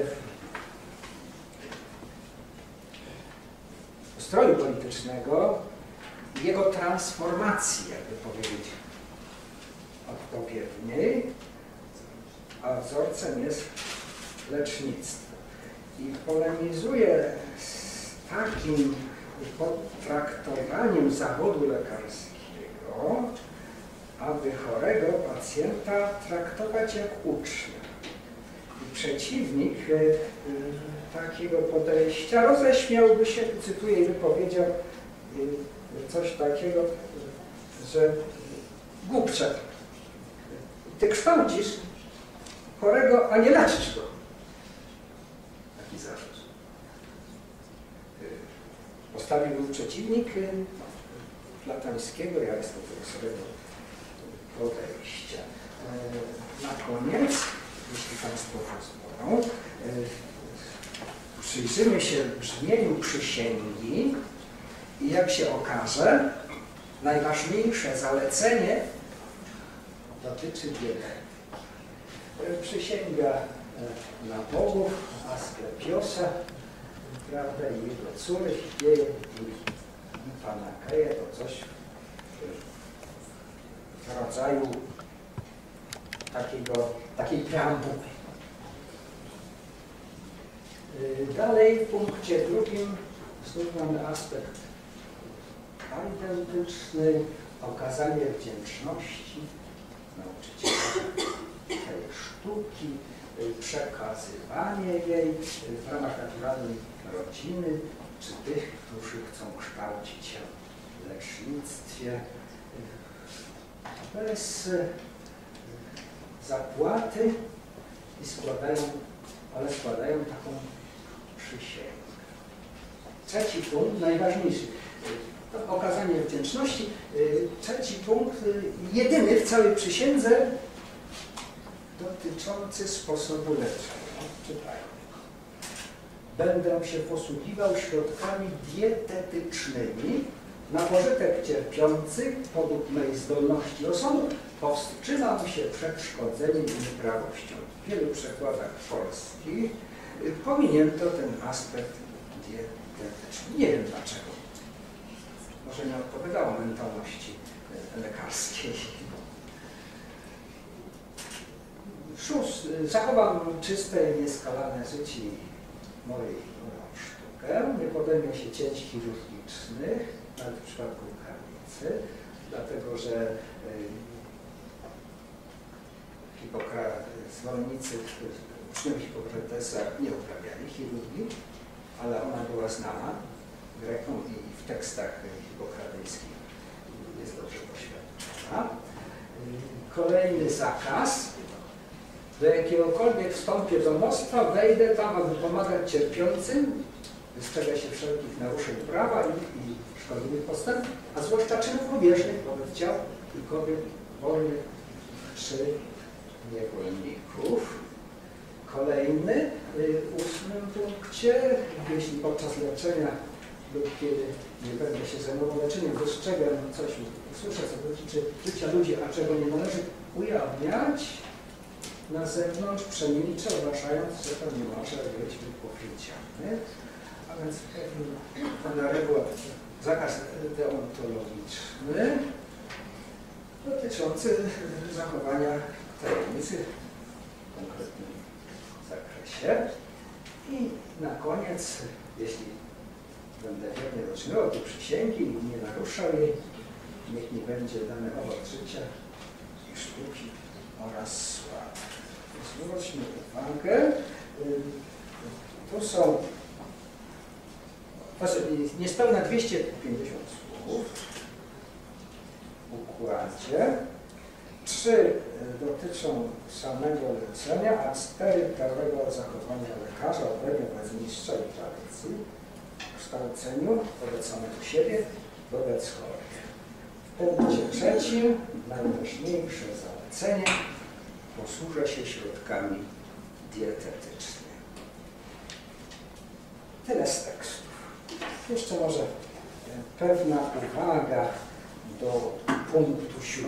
ustroju politycznego, jego transformacji, jakby powiedzieć odpowiedniej, a wzorcem jest lecznictwo. I polemizuje z takim potraktowaniem zawodu lekarskiego, aby chorego pacjenta traktować jak ucznia. I przeciwnik takiego podejścia roześmiałby się, cytuję, i wypowiedział coś takiego, że głupcze, ty kształcisz chorego, a nie leczysz go. Taki zarzut. Postawił był przeciwnik platońskiego i arystotelesowego podejścia. Na koniec, jeśli Państwo pozwolą, przyjrzymy się brzmieniu przysięgi i jak się okaże, najważniejsze zalecenie dotyczy dietetyki. Przysięga na bogów Asklepiosa, prawda, i jego córy, Higieję i Panakeję, to coś w rodzaju takiej preambuły. Dalej w punkcie drugim znów mamy aspekt paideutyczny, okazanie wdzięczności nauczyciela tej sztuki, przekazywanie jej w ramach naturalnej rodziny, czy tych, którzy chcą kształcić się w lecznictwie bez zapłaty ale składają taką przysięgę. Trzeci punkt, najważniejszy, to okazanie wdzięczności. Trzeci punkt, jedyny w całej przysiędze, dotyczący sposobu leczenia. Czytajmy. Będę się posługiwał środkami dietetycznymi na pożytek cierpiących podług mej zdolności osądu, powstrzymam się przed szkodzeniem i nieprawością. W wielu przekładach polskich pominięto ten aspekt dietetyczny. Nie wiem dlaczego. Może nie odpowiadało mentalności lekarskiej. Zachowam czyste i nieskalane życie i moją sztukę. Nie podejmę się cięć chirurgicznych, nawet w przypadku karnicy, dlatego że zwolennicy uczniowie Hipokratesa nie uprawiali chirurgii, ale ona była znana Grekom i w tekstach hipokratejskich jest dobrze poświadczona. Kolejny zakaz. Do jakiegokolwiek wstąpię domostwa, wejdę tam, aby pomagać cierpiącym wystrzega się wszelkich naruszeń prawa i szkodliwych postępów, a zwłaszcza czynów lubieżnych wobec ciał i kobiet wolnych czy niewolników. Kolejny, w 8. punkcie, jeśli podczas leczenia lub kiedy nie będę się zajmował leczeniem, dostrzegam coś, usłyszę, co dotyczy życia ludzi, a czego nie należy ujawniać na zewnątrz, przemilczę, uważając, że to nie może być wypowiedziane. A więc pewna reguła, zakaz deontologiczny dotyczący zachowania tajemnicy w konkretnym zakresie. I na koniec, jeśli będę wiernie dotrzymywał tej przysięgi i nie naruszał jej, niech mi będzie dany owoc życia i sztuki oraz sławy. Zwróćmy uwagę, tu są niespełna 250 słów w układzie. 3 dotyczą samego leczenia, a 4 prawego zachowania lekarza, obrębie wobec mistrza i tradycji, kształceniu wobec samego siebie, wobec chorych. W punkcie 3 najważniejsze zalecenie: posłużę się środkami dietetycznymi. Tyle z tekstów. Jeszcze może pewna uwaga do punktu 7.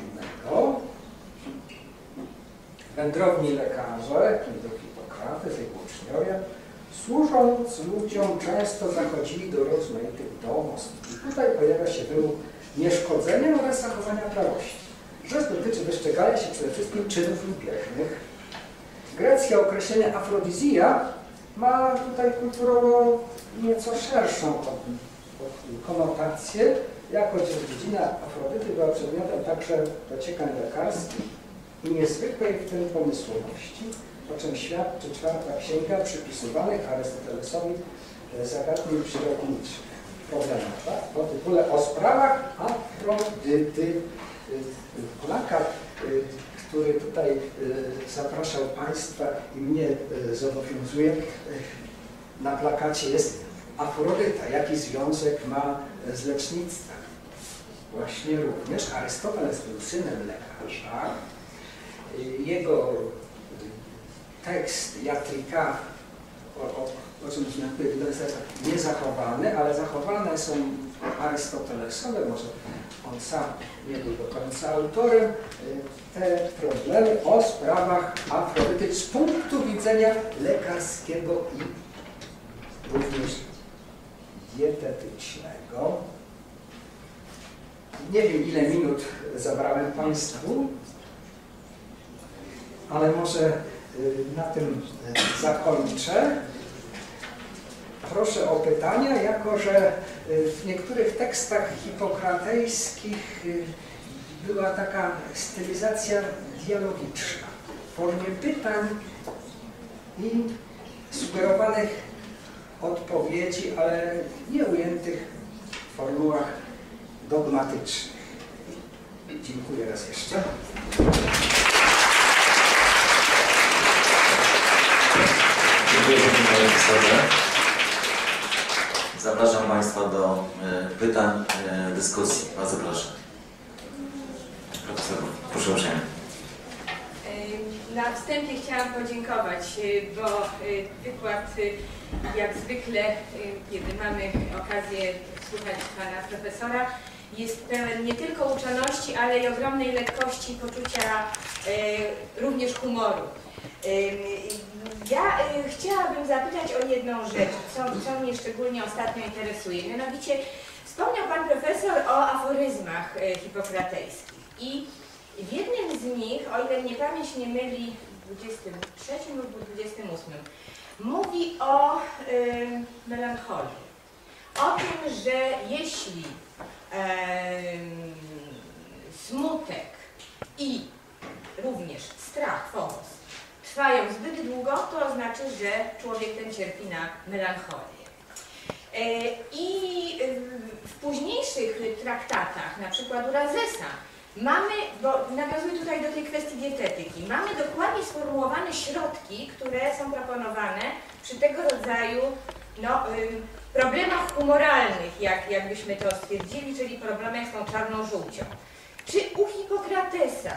Wędrowni lekarze, do Hipokrates, jego uczniowie, służąc ludziom, często zachodzili do rozmaitych domostw. I tutaj pojawia się wymóg nieszkodzenia oraz zachowania prawości. Rzecz dotyczy wystrzegania się przede wszystkim czynów lubieżnych. Greckie określenie afrodizja ma tutaj kulturowo nieco szerszą konotację, jako że dziedzina Afrodyty była przedmiotem także dociekań lekarskich i niezwykłej w tym pomysłowości, o czym świadczy 4. księga przypisywanych Arystotelesowi zagadnień przyrodniczych. Problemowa o tytule O sprawach Afrodyty. Plakat, który tutaj zapraszał Państwa i mnie zobowiązuje, na plakacie jest Afrodyta. Jaki związek ma z lecznictwem? Właśnie również Arystoteles był synem lekarza. Jego tekst Jatrika, o czym nie zachowany, ale zachowane są arystotelesowe, może on sam nie był do końca autorem, te problemy o sprawach Afrodyty z punktu widzenia lekarskiego i również dietetycznego. Nie wiem, ile minut zabrałem Państwu, ale może na tym zakończę. Proszę o pytania, jako że w niektórych tekstach hipokratejskich była taka stylizacja dialogiczna w formie pytań i sugerowanych odpowiedzi, ale nie ujętych w formułach dogmatycznych. Dziękuję raz jeszcze. Dziękuję, panie profesorze. Zapraszam Państwa do pytań, dyskusji. Bardzo proszę. Profesor, proszę uprzejmie. Na wstępie chciałam podziękować, bo wykład jak zwykle, kiedy mamy okazję słuchać Pana Profesora, jest pełen nie tylko uczoności, ale i ogromnej lekkości, poczucia również humoru. Ja chciałabym zapytać o jedną rzecz, co mnie szczególnie ostatnio interesuje. Mianowicie wspomniał Pan Profesor o aforyzmach hipokratejskich i w jednym z nich, o ile mnie pamięć nie myli, w 23 lub 28, mówi o melancholii. O tym, że jeśli smutek i również strach, phobos, trwają zbyt długo, to oznacza, że człowiek ten cierpi na melancholię. I w późniejszych traktatach, na przykład u Razesa, mamy, bo nawiązuję tutaj do tej kwestii dietetyki, mamy dokładnie sformułowane środki, które są proponowane przy tego rodzaju problemach humoralnych, jakbyśmy to stwierdzili, czyli problemach z tą czarną żółcią. Czy u Hipokratesa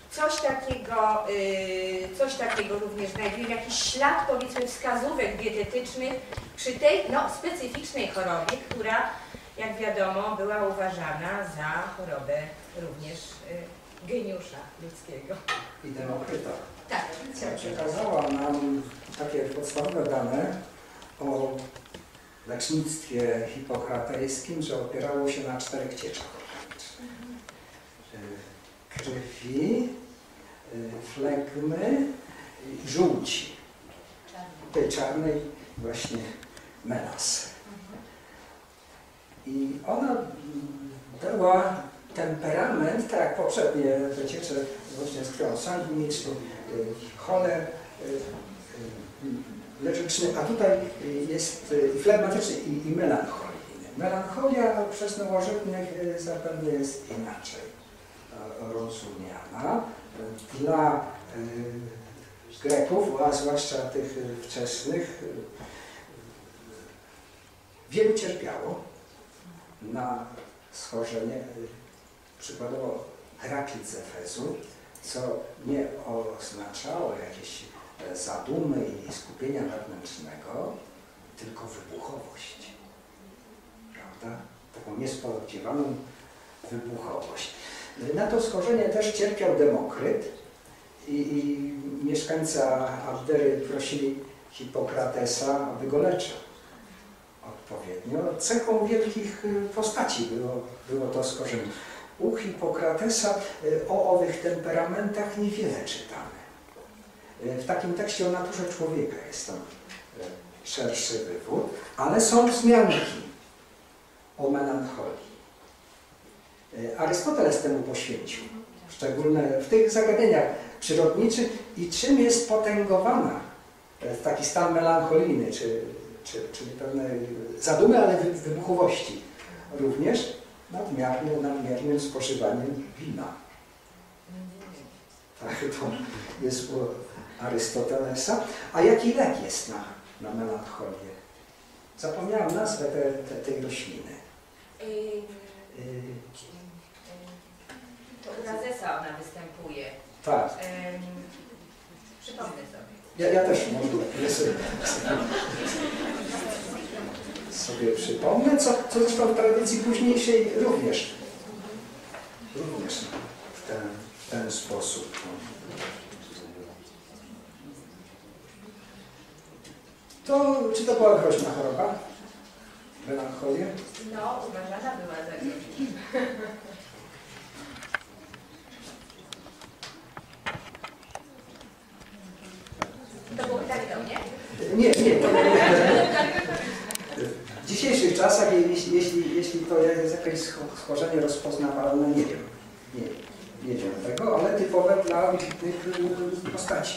coś takiego również znajdujemy, jakiś ślad, powiedzmy, wskazówek dietetycznych przy tej specyficznej chorobie, która, jak wiadomo, była uważana za chorobę również geniusza ludzkiego. I Demokryta. Tak. Przekazała nam takie podstawowe dane o lecznictwie hipokratejskim, że opierało się na 4 cieczach organicznych. Krwi, flegmy i żółci. Tej czarnej właśnie melasy. I ona dała temperament, tak jak poprzednie wyciecze właśnie z krwią sanguiniczną, choler leryczny, a tutaj jest flegmatyczny i melancholijny. Melancholia przez nowożytnych zapewne jest inaczej rozumiana. Dla Greków, a zwłaszcza tych wczesnych, wielu cierpiało na schorzenie, przykładowo Heraklit z Efezu, co nie oznaczało jakieś zadumy i skupienia wewnętrznego, tylko wybuchowość. Prawda? Taką niespodziewaną wybuchowość. Na to schorzenie też cierpiał Demokryt i mieszkańcy Abdery prosili Hipokratesa, aby go leczył odpowiednio. Cechą wielkich postaci było to schorzenie. U Hipokratesa o owych temperamentach niewiele czytamy. W takim tekście o naturze człowieka jest tam szerszy wywód, ale są wzmianki o melancholii. Arystoteles temu poświęcił, szczególnie w tych zagadnieniach przyrodniczych i czym jest potęgowana taki stan melancholijny, czyli pewne zadumy, ale wybuchowości. Również nadmiernym spożywaniem wina. Tak, to jest u Arystotelesa. A jaki lek jest na melancholię? Zapomniałam nazwę tej rośliny. To u Razesa ona występuje. Tak. Przypomnę sobie. Ja też może sobie przypomnę, co zresztą w tradycji późniejszej również w ten sposób. Czy to była groźna choroba? Melancholia? No, uważana była za groźną. To było pytanie do mnie? Nie. W dzisiejszych czasach, jeśli to jest jakieś schorzenie rozpoznawalne, nie wiem. Nie wiem tego, ale typowe dla tych postaci.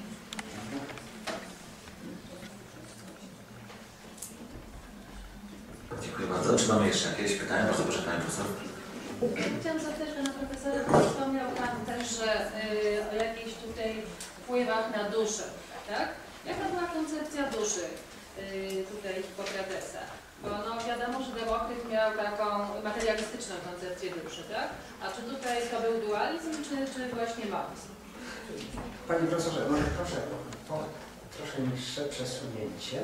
Dziękuję bardzo. Czy mamy jeszcze jakieś pytania? Bardzo proszę, Pani Profesor. Chciałam zapytać Pana Profesora, wspomniał Pan też, że o jakichś tutaj wpływach na duszę, tak? Jaka była koncepcja duszy tutaj Hipokratesa? Bo no, wiadomo, że Demokryt miał taką materialistyczną koncepcję duszy, tak? A czy tutaj to był dualizm, czy właśnie monizm? Panie Profesorze, proszę o troszkę niższe przesunięcie.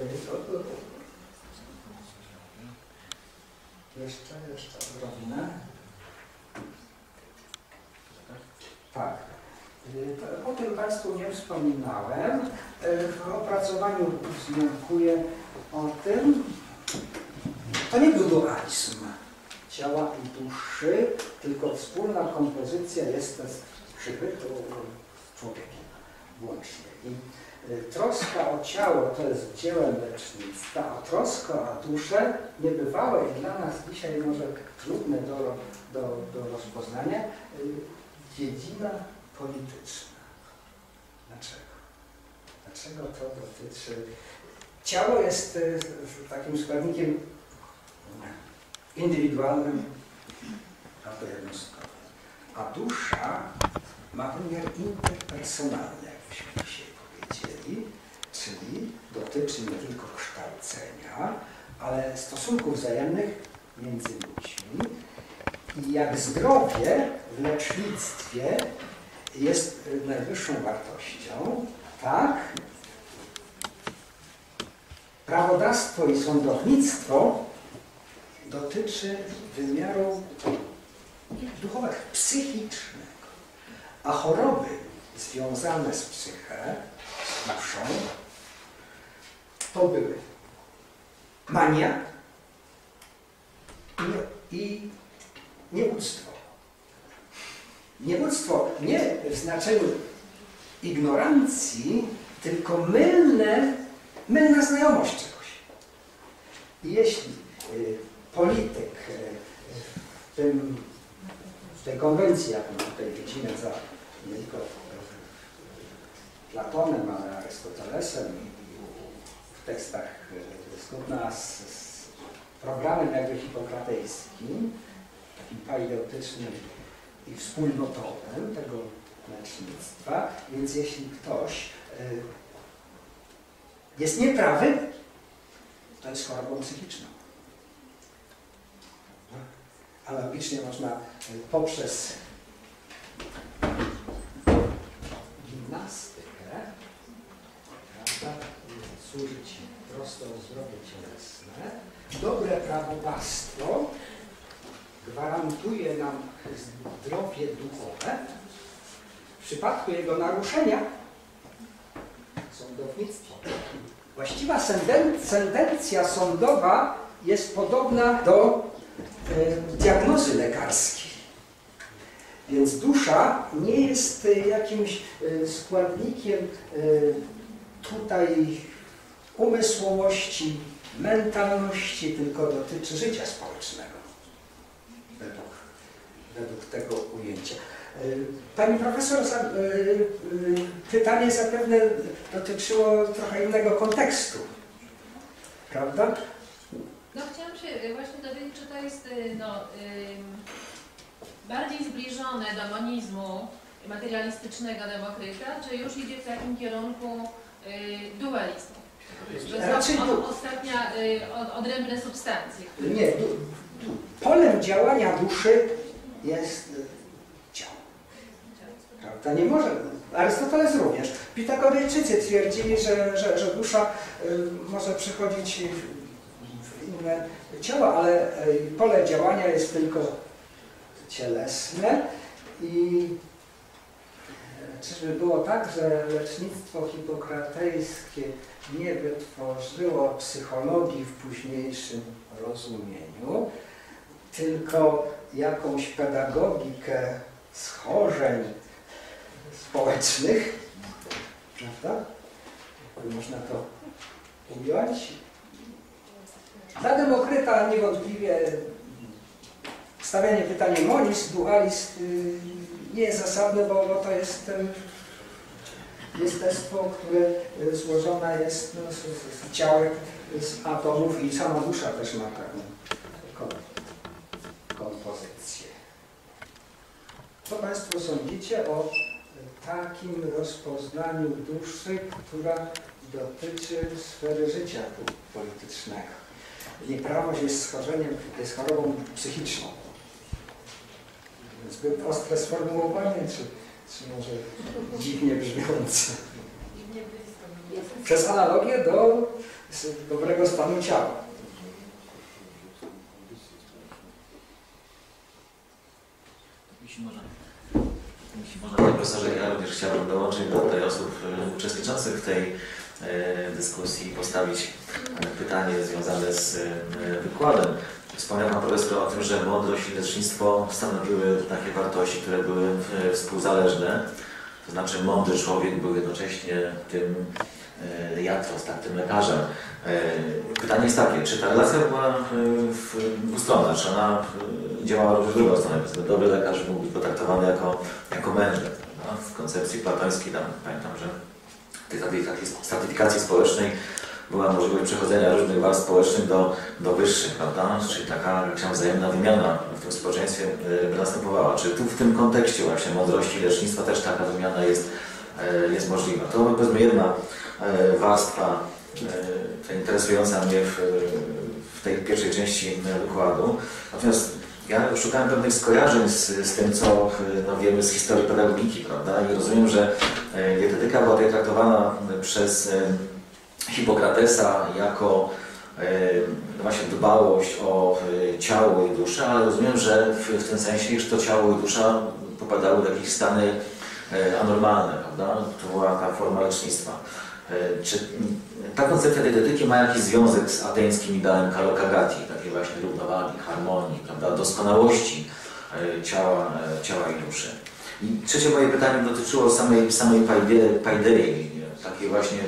Jeszcze odrobinę. Tak. O tym Państwu nie wspominałem. W opracowaniu wzmiankuję o tym. To nie był dualizm ciała i duszy, tylko wspólna kompozycja jest przybytu z człowiekiem włącznie. I troska o ciało to jest dziełem lecznictwa, a troska o duszę niebywałe i dla nas dzisiaj może trudne do rozpoznania, dziedzina polityczna. Dlaczego? Dlaczego to dotyczy? Ciało jest takim składnikiem indywidualnym, albo jednostkowym, a dusza ma wymiar interpersonalny, jakbyśmy dzisiaj powiedzieli, czyli dotyczy nie tylko kształcenia, ale stosunków wzajemnych między ludźmi. I jak zdrowie w lecznictwie jest najwyższą wartością, tak prawodawstwo i sądownictwo dotyczy wymiaru duchowego, psychicznego, a choroby związane z psychę, z duszą, to były mania i niełudztwo. Niełudztwo nie w znaczeniu ignorancji, tylko mylna znajomość czegoś. I jeśli polityk w tej konwencji, jaką tutaj widzimy za nie tylko Platonem, ale Arystotelesem i w tekstach zgodna z programem jakby hipokratejskim, takim paideutycznym i wspólnotowym tego lecznictwa, więc jeśli ktoś jest nieprawy, to jest chorobą psychiczną. Analogicznie można poprzez gimnastykę, prawda, służyć prosto o zdrowie cielesne. Dobre prawodawstwo gwarantuje nam zdrowie duchowe. W przypadku jego naruszenia sądownictwo. Właściwa sentencja sądowa jest podobna do diagnozy lekarskiej. Więc dusza nie jest jakimś składnikiem tutaj umysłowości, mentalności, tylko dotyczy życia społecznego. Według tego ujęcia. Pani profesor, pytanie zapewne dotyczyło trochę innego kontekstu, prawda? No chciałam się właśnie dowiedzieć, czy to jest bardziej zbliżone do monizmu materialistycznego Demokryta, czy już idzie w takim kierunku dualizmu? Że to ostatnia odrębne substancje. Nie, polem działania duszy jest ciało. Prawda? Nie może. Arystoteles również. Pitagorejczycy twierdzili, że dusza może przechodzić w inne ciała, ale pole działania jest tylko cielesne. I czyżby było tak, że lecznictwo hipokratejskie nie wytworzyło psychologii w późniejszym rozumieniu, tylko jakąś pedagogikę schorzeń społecznych, prawda? Można to ująć. Dla Demokryta niewątpliwie stawianie pytania monizm, dualizm nie jest zasadne, bo to jest jestestwo, które złożone jest z ciałek, z atomów i sama dusza też ma taką kompozycję. Co Państwo sądzicie o takim rozpoznaniu duszy, która dotyczy sfery życia politycznego? Nieprawość jest schorzeniem, jest chorobą psychiczną. Zbyt ostre sformułowanie, czy może dziwnie brzmiące? Przez analogię do dobrego stanu ciała. Jeśli można, panie profesorze, ja również chciałbym dołączyć do tej osób uczestniczących w tej dyskusji i postawić pytanie związane z wykładem. Wspomniał pan profesor o tym, że mądrość i lecznictwo stanowiły takie wartości, które były współzależne. To znaczy mądry człowiek był jednocześnie tym jatros, tak, tym lekarzem. Pytanie jest takie, czy ta relacja była dwustronna, czy ona działała w drugą stronę? Dobry lekarz mógł być potraktowany jako mędrzec. No, w koncepcji platońskiej tam pamiętam, że w tej stratyfikacji społecznej była możliwość przechodzenia różnych warstw społecznych do wyższych, prawda? Czyli taka wzajemna wymiana w tym społeczeństwie by następowała. Czy tu w tym kontekście właśnie mądrości i lecznictwa też taka wymiana jest możliwa? To powiedzmy jedna warstwa interesująca mnie w tej pierwszej części wykładu. Natomiast ja szukałem pewnych skojarzeń z tym, co no, wiemy z historii pedagogiki, prawda? I rozumiem, że dietetyka była tutaj traktowana przez Hipokratesa jako właśnie dbałość o ciało i duszę, ale rozumiem, że w tym sensie, iż to ciało i dusza popadały w jakieś stany anormalne, prawda? To była ta forma lecznictwa. Czy ta koncepcja dietetyki ma jakiś związek z ateńskim ideałem Kalokagati, takiej właśnie równowagi, harmonii, prawda? Doskonałości ciała i duszy? I trzecie moje pytanie dotyczyło samej paidei, takiej właśnie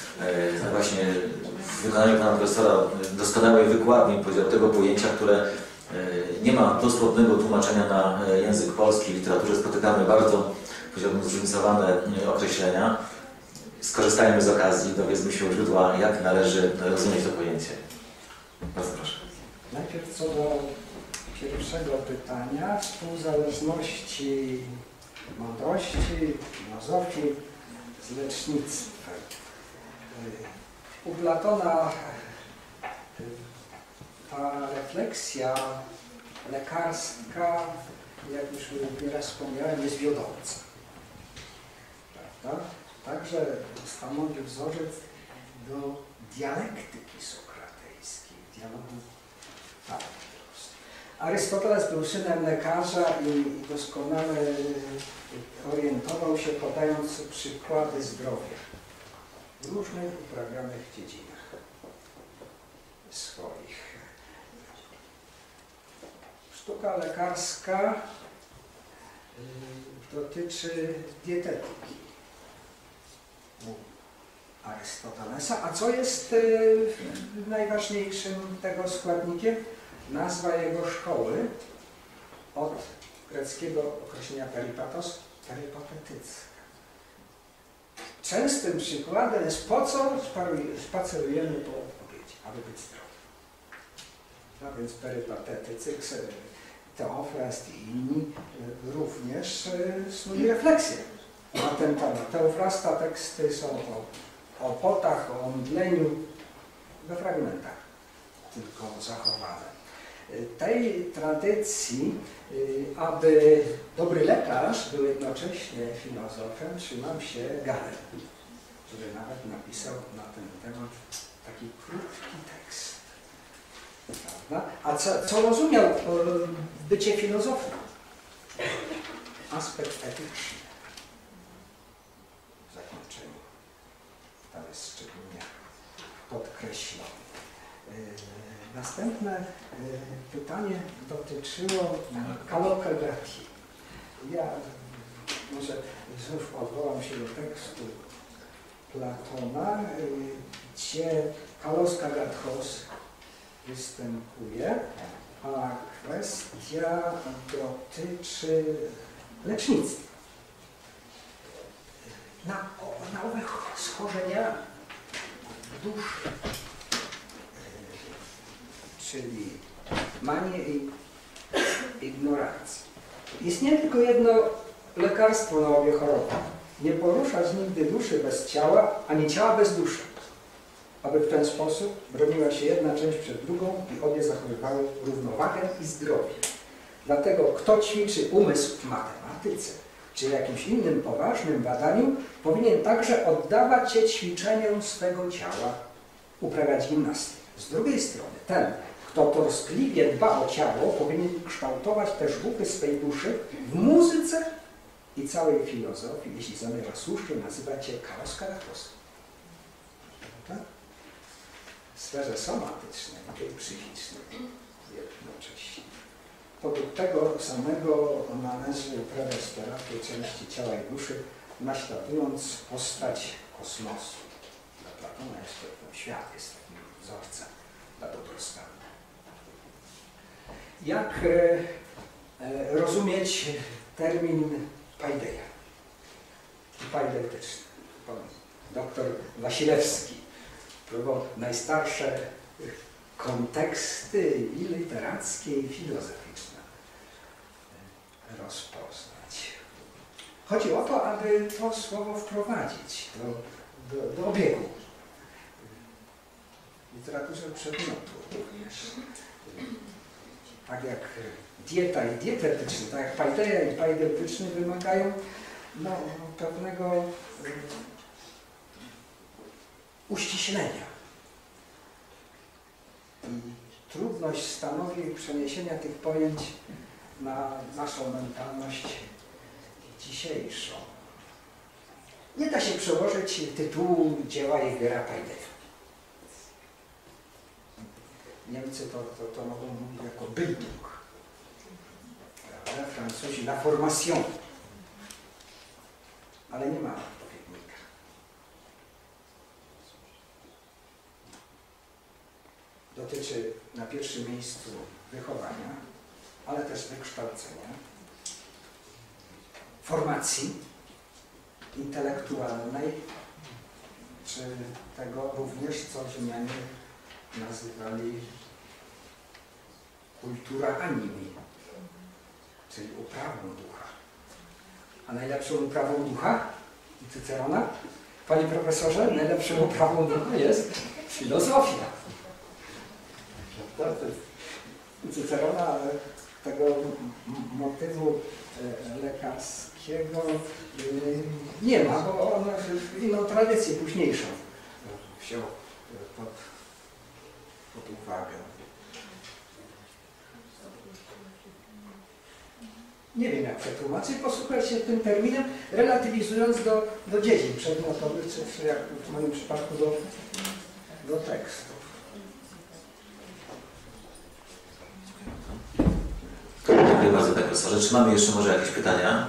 w wykonaniu pana profesora doskonałej wykładni, powiedział, tego pojęcia, które nie ma dosłownego tłumaczenia na język polski. W literaturze spotykamy bardzo, powiedziałbym, zróżnicowane określenia. Skorzystajmy z okazji, dowiedzmy się źródła, jak należy rozumieć to pojęcie. Bardzo proszę. Najpierw co do pierwszego pytania, współzależności mądrości, filozofii z lecznictwem. U Platona ta refleksja lekarska, jak już nieraz wspomniałem, jest wiodąca. Prawda? Także stanowi wzorzec do dialektyki sokratejskiej, dialogu Phaedrus. Arystoteles był synem lekarza i doskonale orientował się, podając przykłady zdrowia w różnych uprawianych dziedzinach swoich. Sztuka lekarska dotyczy dietetyki u Arystotelesa. A co jest najważniejszym tego składnikiem? Nazwa jego szkoły od greckiego określenia peripatos, perypatetycka. Częstym przykładem jest, po co spacerujemy po odpowiedzi, aby być zdrowi. No więc perypatetycy, Teofrast i inni również snuli refleksję na ten temat. Teofrasta teksty są o potach, o omdleniu, we fragmentach tylko zachowane. Tej tradycji, aby dobry lekarz był jednocześnie filozofem, trzymał się Galen, który nawet napisał na ten temat taki krótki tekst. Prawda? A co rozumiał bycie filozofem? Aspekt etyczny. W zakończeniu. Tam jest szczególnie podkreślony. Następne pytanie dotyczyło Kalokagati. Ja może znów odwołam się do tekstu Platona, gdzie Kaloskagathos występuje, a kwestia dotyczy lecznictwa. Na owe schorzenia duszy, czyli manię i ignorancję. Istnieje tylko jedno lekarstwo na obie choroby. Nie poruszasz nigdy duszy bez ciała, ani ciała bez duszy. Aby w ten sposób broniła się jedna część przed drugą i obie zachowywały równowagę i zdrowie. Dlatego kto ćwiczy umysł w matematyce czy jakimś innym poważnym badaniu, powinien także oddawać się ćwiczeniom swego ciała, uprawiać gimnastykę. Z drugiej strony ten, kto troskliwie dba o ciało, powinien kształtować też ruchy swej duszy w muzyce i całej filozofii, jeśli zamierza słusznie nazywać się Kaloskagathos. W sferze somatycznej i psychicznej jednocześnie. Podług tego samego należy uprawiać terapię części ciała i duszy, naśladując postać kosmosu. Dla Platona jeszcze ten świat jest takim wzorcem dla dobrostanu. Jak rozumieć termin paideia? Paideutyczny. Pan doktor Wasilewski próbował najstarsze konteksty i literackie, i filozoficzne rozpoznać. Chodzi o to, aby to słowo wprowadzić do obiegu. literaturze przedmiotu również. Tak jak dieta i dietetyczny, tak jak paideia i paidetyczny wymagają pewnego uściślenia. I trudność stanowi przeniesienia tych pojęć na naszą mentalność dzisiejszą. Nie da się przełożyć tytułu dzieła Jägera Paideta. Niemcy to mogą mówić jako Bildung, prawda? Francuzi la formation, ale nie ma odpowiednika. Dotyczy na pierwszym miejscu wychowania, ale też wykształcenia, formacji intelektualnej, czy tego również, co Rzymianie nazywali kultura animi, czyli uprawą ducha. A najlepszą uprawą ducha i Cycerona, panie profesorze, najlepszą uprawą ducha jest filozofia. Cycerona tego motywu lekarskiego nie ma, bo on inną tradycję późniejszą wziął pod uwagę. Nie wiem, jak przetłumaczyć, posłuchać się tym terminem, relatywizując do dziedzin przedmiotowych, czy jak w moim przypadku do tekstów. Dziękuję bardzo, panie profesorze. Czy mamy jeszcze może jakieś pytania?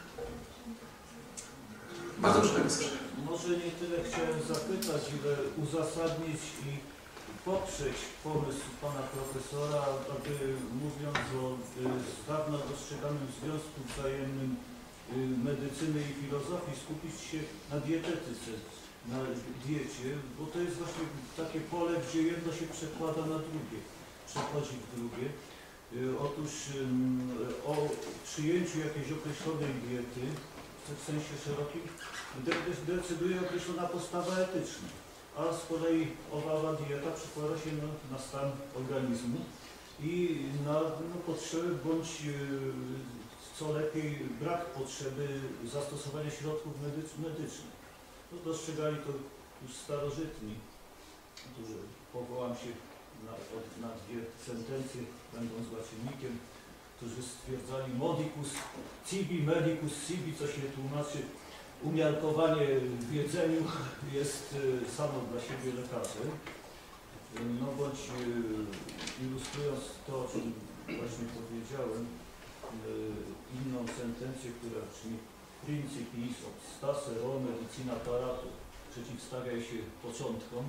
Bardzo proszę, panie profesorze. Może nie tyle chciałem zapytać, ile uzasadnić i poprzeć pomysł pana profesora, aby mówiąc o z dawna dostrzeganym związku wzajemnym medycyny i filozofii, skupić się na dietetyce, na diecie, bo to jest właśnie takie pole, gdzie jedno się przekłada na drugie, przechodzi w drugie. Otóż o przyjęciu jakiejś określonej diety, w sensie szerokim, decyduje określona postawa etyczna, a z kolei owa dieta przekłada się na stan organizmu i na potrzeby bądź co lepiej brak potrzeby zastosowania środków medycznych. Dostrzegali to już starożytni, którzy powołam się na dwie sentencje, będąc łacinnikiem, którzy stwierdzali modicus cibi, medicus sibi, co się tłumaczy, umiarkowanie w jedzeniu jest samo dla siebie lekarzem. No bądź ilustrując to, o czym właśnie powiedziałem, inną sentencję, która brzmi principiis obstase o medicina paratu, przeciwstawiaj się początkom.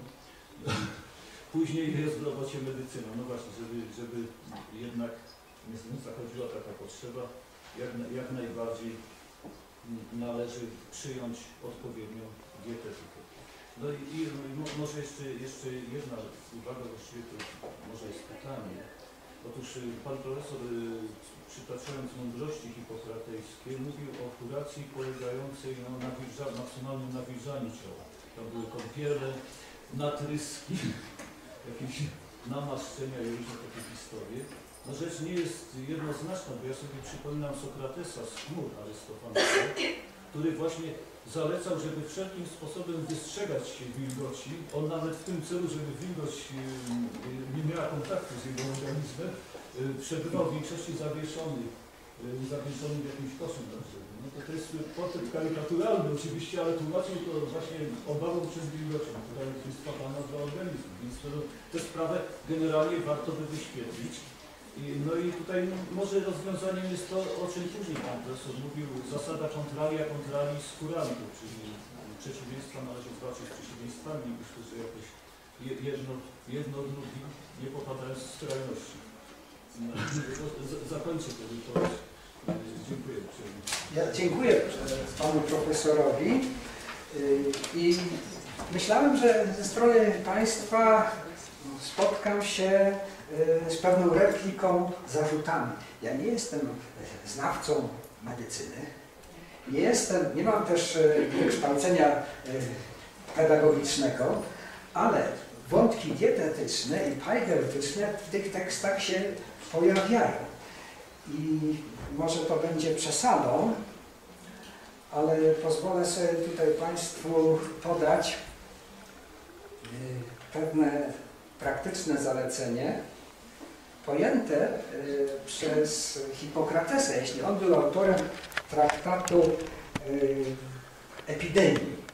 Później jest w robocie medycyna. No właśnie, żeby jednak nie zachodziła taka potrzeba, jak najbardziej należy przyjąć odpowiednią dietetykę. No i może jeszcze jedna uwaga, właściwie to może jest pytanie. Otóż pan profesor, przytaczając mądrości hipokratejskie, mówił o kuracji polegającej na maksymalnym nawilżaniu ciała. Tam były kąpiele, natryski, jakieś namaszczenia i różne takie historie. No rzecz nie jest jednoznaczna, bo ja sobie przypominam Sokratesa z chmur Arystofanesa, który właśnie zalecał, żeby wszelkim sposobem wystrzegać się wilgoci. On nawet w tym celu, żeby wilgoć nie miała kontaktu z jego organizmem, przebywał w większości zawieszony w jakimś koszu na drzewie. No to jest portret karykaturalny oczywiście, ale tłumaczył to właśnie obawą przed wilgocią, która jest fatalna dla organizmu. Więc tę sprawę generalnie warto by wyświetlić. No i tutaj może rozwiązaniem jest to, o czym później pan profesor mówił, zasada contraria contrarii curando, czyli przeciwieństwa należy zwalczyć przeciwieństwami. Myślę, że jakoś jedno drugi, nie popadając w skrajności. No, zakończę tę wypowiedź. Dziękuję uprzejmie. Ja dziękuję panu profesorowi i myślałem, że ze strony państwa spotkam się z pewną repliką, zarzutami. Ja nie jestem znawcą medycyny, nie mam też wykształcenia pedagogicznego, ale wątki dietetyczne i paideutyczne w tych tekstach się pojawiają. I może to będzie przesadą, ale pozwolę sobie tutaj Państwu podać pewne praktyczne zalecenie pojęte przez Hipokratesa, jeśli on był autorem traktatu epidemii.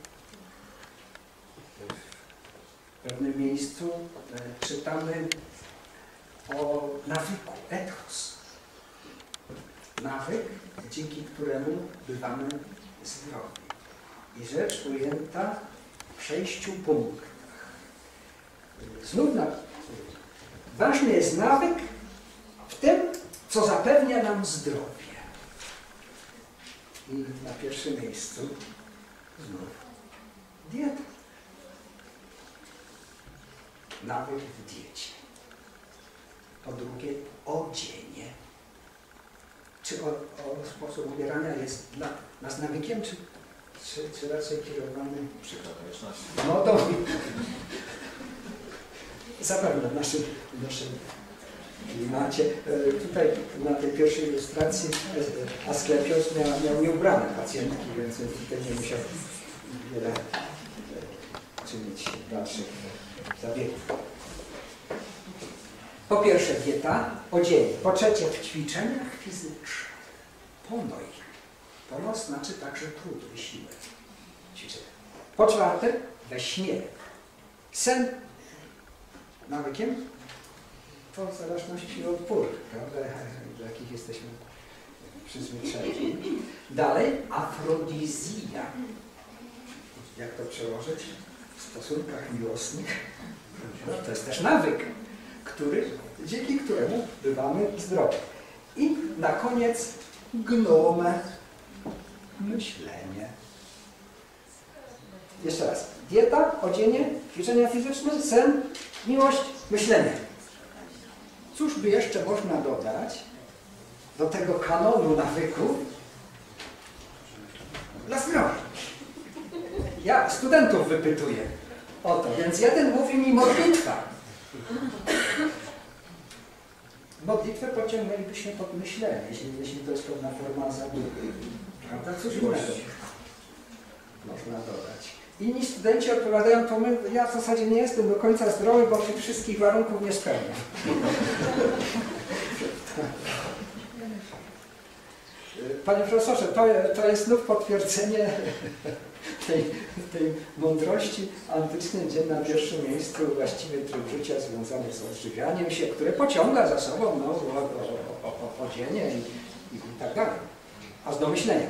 W pewnym miejscu czytamy o nawyku, ethos. Nawyk, dzięki któremu bywamy zdrowi. I rzecz ujęta w 6 punktach. Znów ważny jest nawyk w tym, co zapewnia nam zdrowie. I na pierwszym miejscu znów dieta. Nawyk w diecie. Po drugie, odzienie. Czy sposób ubierania jest dla nas nawykiem, czy raczej kierowany Przykładnością. no to zapewne w naszym klimacie. Tutaj na tej pierwszej ilustracji Asklepios miał nieubrane pacjentki, więc tutaj nie musiał wiele czynić dalszych zabiegów. Po pierwsze dieta, odzienie. Po trzecie w ćwiczeniach fizycznych. Ponoj. Ponos znaczy także trud, wysiłek. Ćwiczenia. Po czwarte we śnie. Sen nawykiem to w zależności od pól, prawda, do jakich jesteśmy przyzwyczajeni. Dalej afrodizja. Jak to przełożyć w stosunkach miłosnych? No, to jest też nawyk, dzięki któremu bywamy zdrowi. I na koniec gnome myślenie. Jeszcze raz. Dieta, odzienie, ćwiczenia fizyczne, sen, miłość, myślenie. Cóż by jeszcze można dodać do tego kanonu nawyków dla zdrowia? Ja studentów wypytuję o to, więc jeden mówi mi modlitwa. Modlitwę pociągnęlibyśmy pod myślenie, jeśli to jest pewna forma zabudy. Prawda? Cóż innego można dodać. Inni studenci odpowiadają, to ja w zasadzie nie jestem do końca zdrowy, bo tych wszystkich warunków nie spełniam. Panie profesorze, to jest znów potwierdzenie tej mądrości antycznej, gdzie na pierwszym miejscu właściwy tryb życia związany z odżywianiem się, które pociąga za sobą odzienie i tak dalej, aż do myślenia.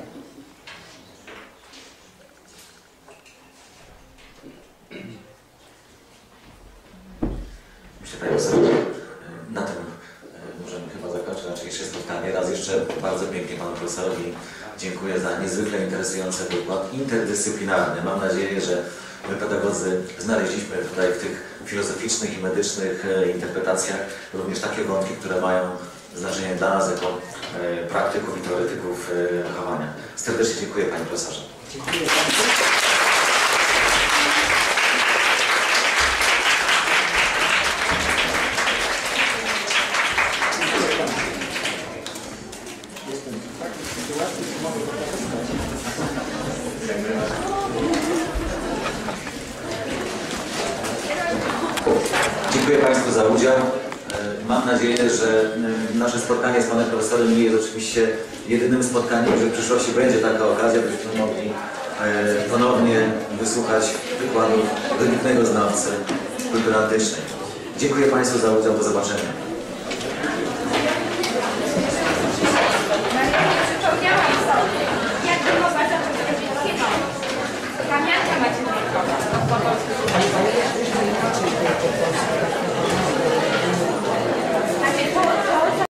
Myślę, Panie profesorze, na tym możemy chyba zakończyć nasze dzisiejsze spotkanie. Raz jeszcze bardzo pięknie Panu profesorowi dziękuję za niezwykle interesujący wykład interdyscyplinarny. Mam nadzieję, że my pedagodzy znaleźliśmy tutaj w tych filozoficznych i medycznych interpretacjach również takie wątki, które mają znaczenie dla nas jako praktyków i teoretyków wychowania. Serdecznie dziękuję Panie profesorze. Dziękuję bardzo. Dziękuję Państwu za udział. Mam nadzieję, że nasze spotkanie z Panem Profesorem nie jest oczywiście jedynym spotkaniem, że w przyszłości będzie taka okazja, byśmy mogli ponownie wysłuchać wykładów wybitnego znawcy kultury antycznej. Dziękuję Państwu za udział. Do zobaczenia.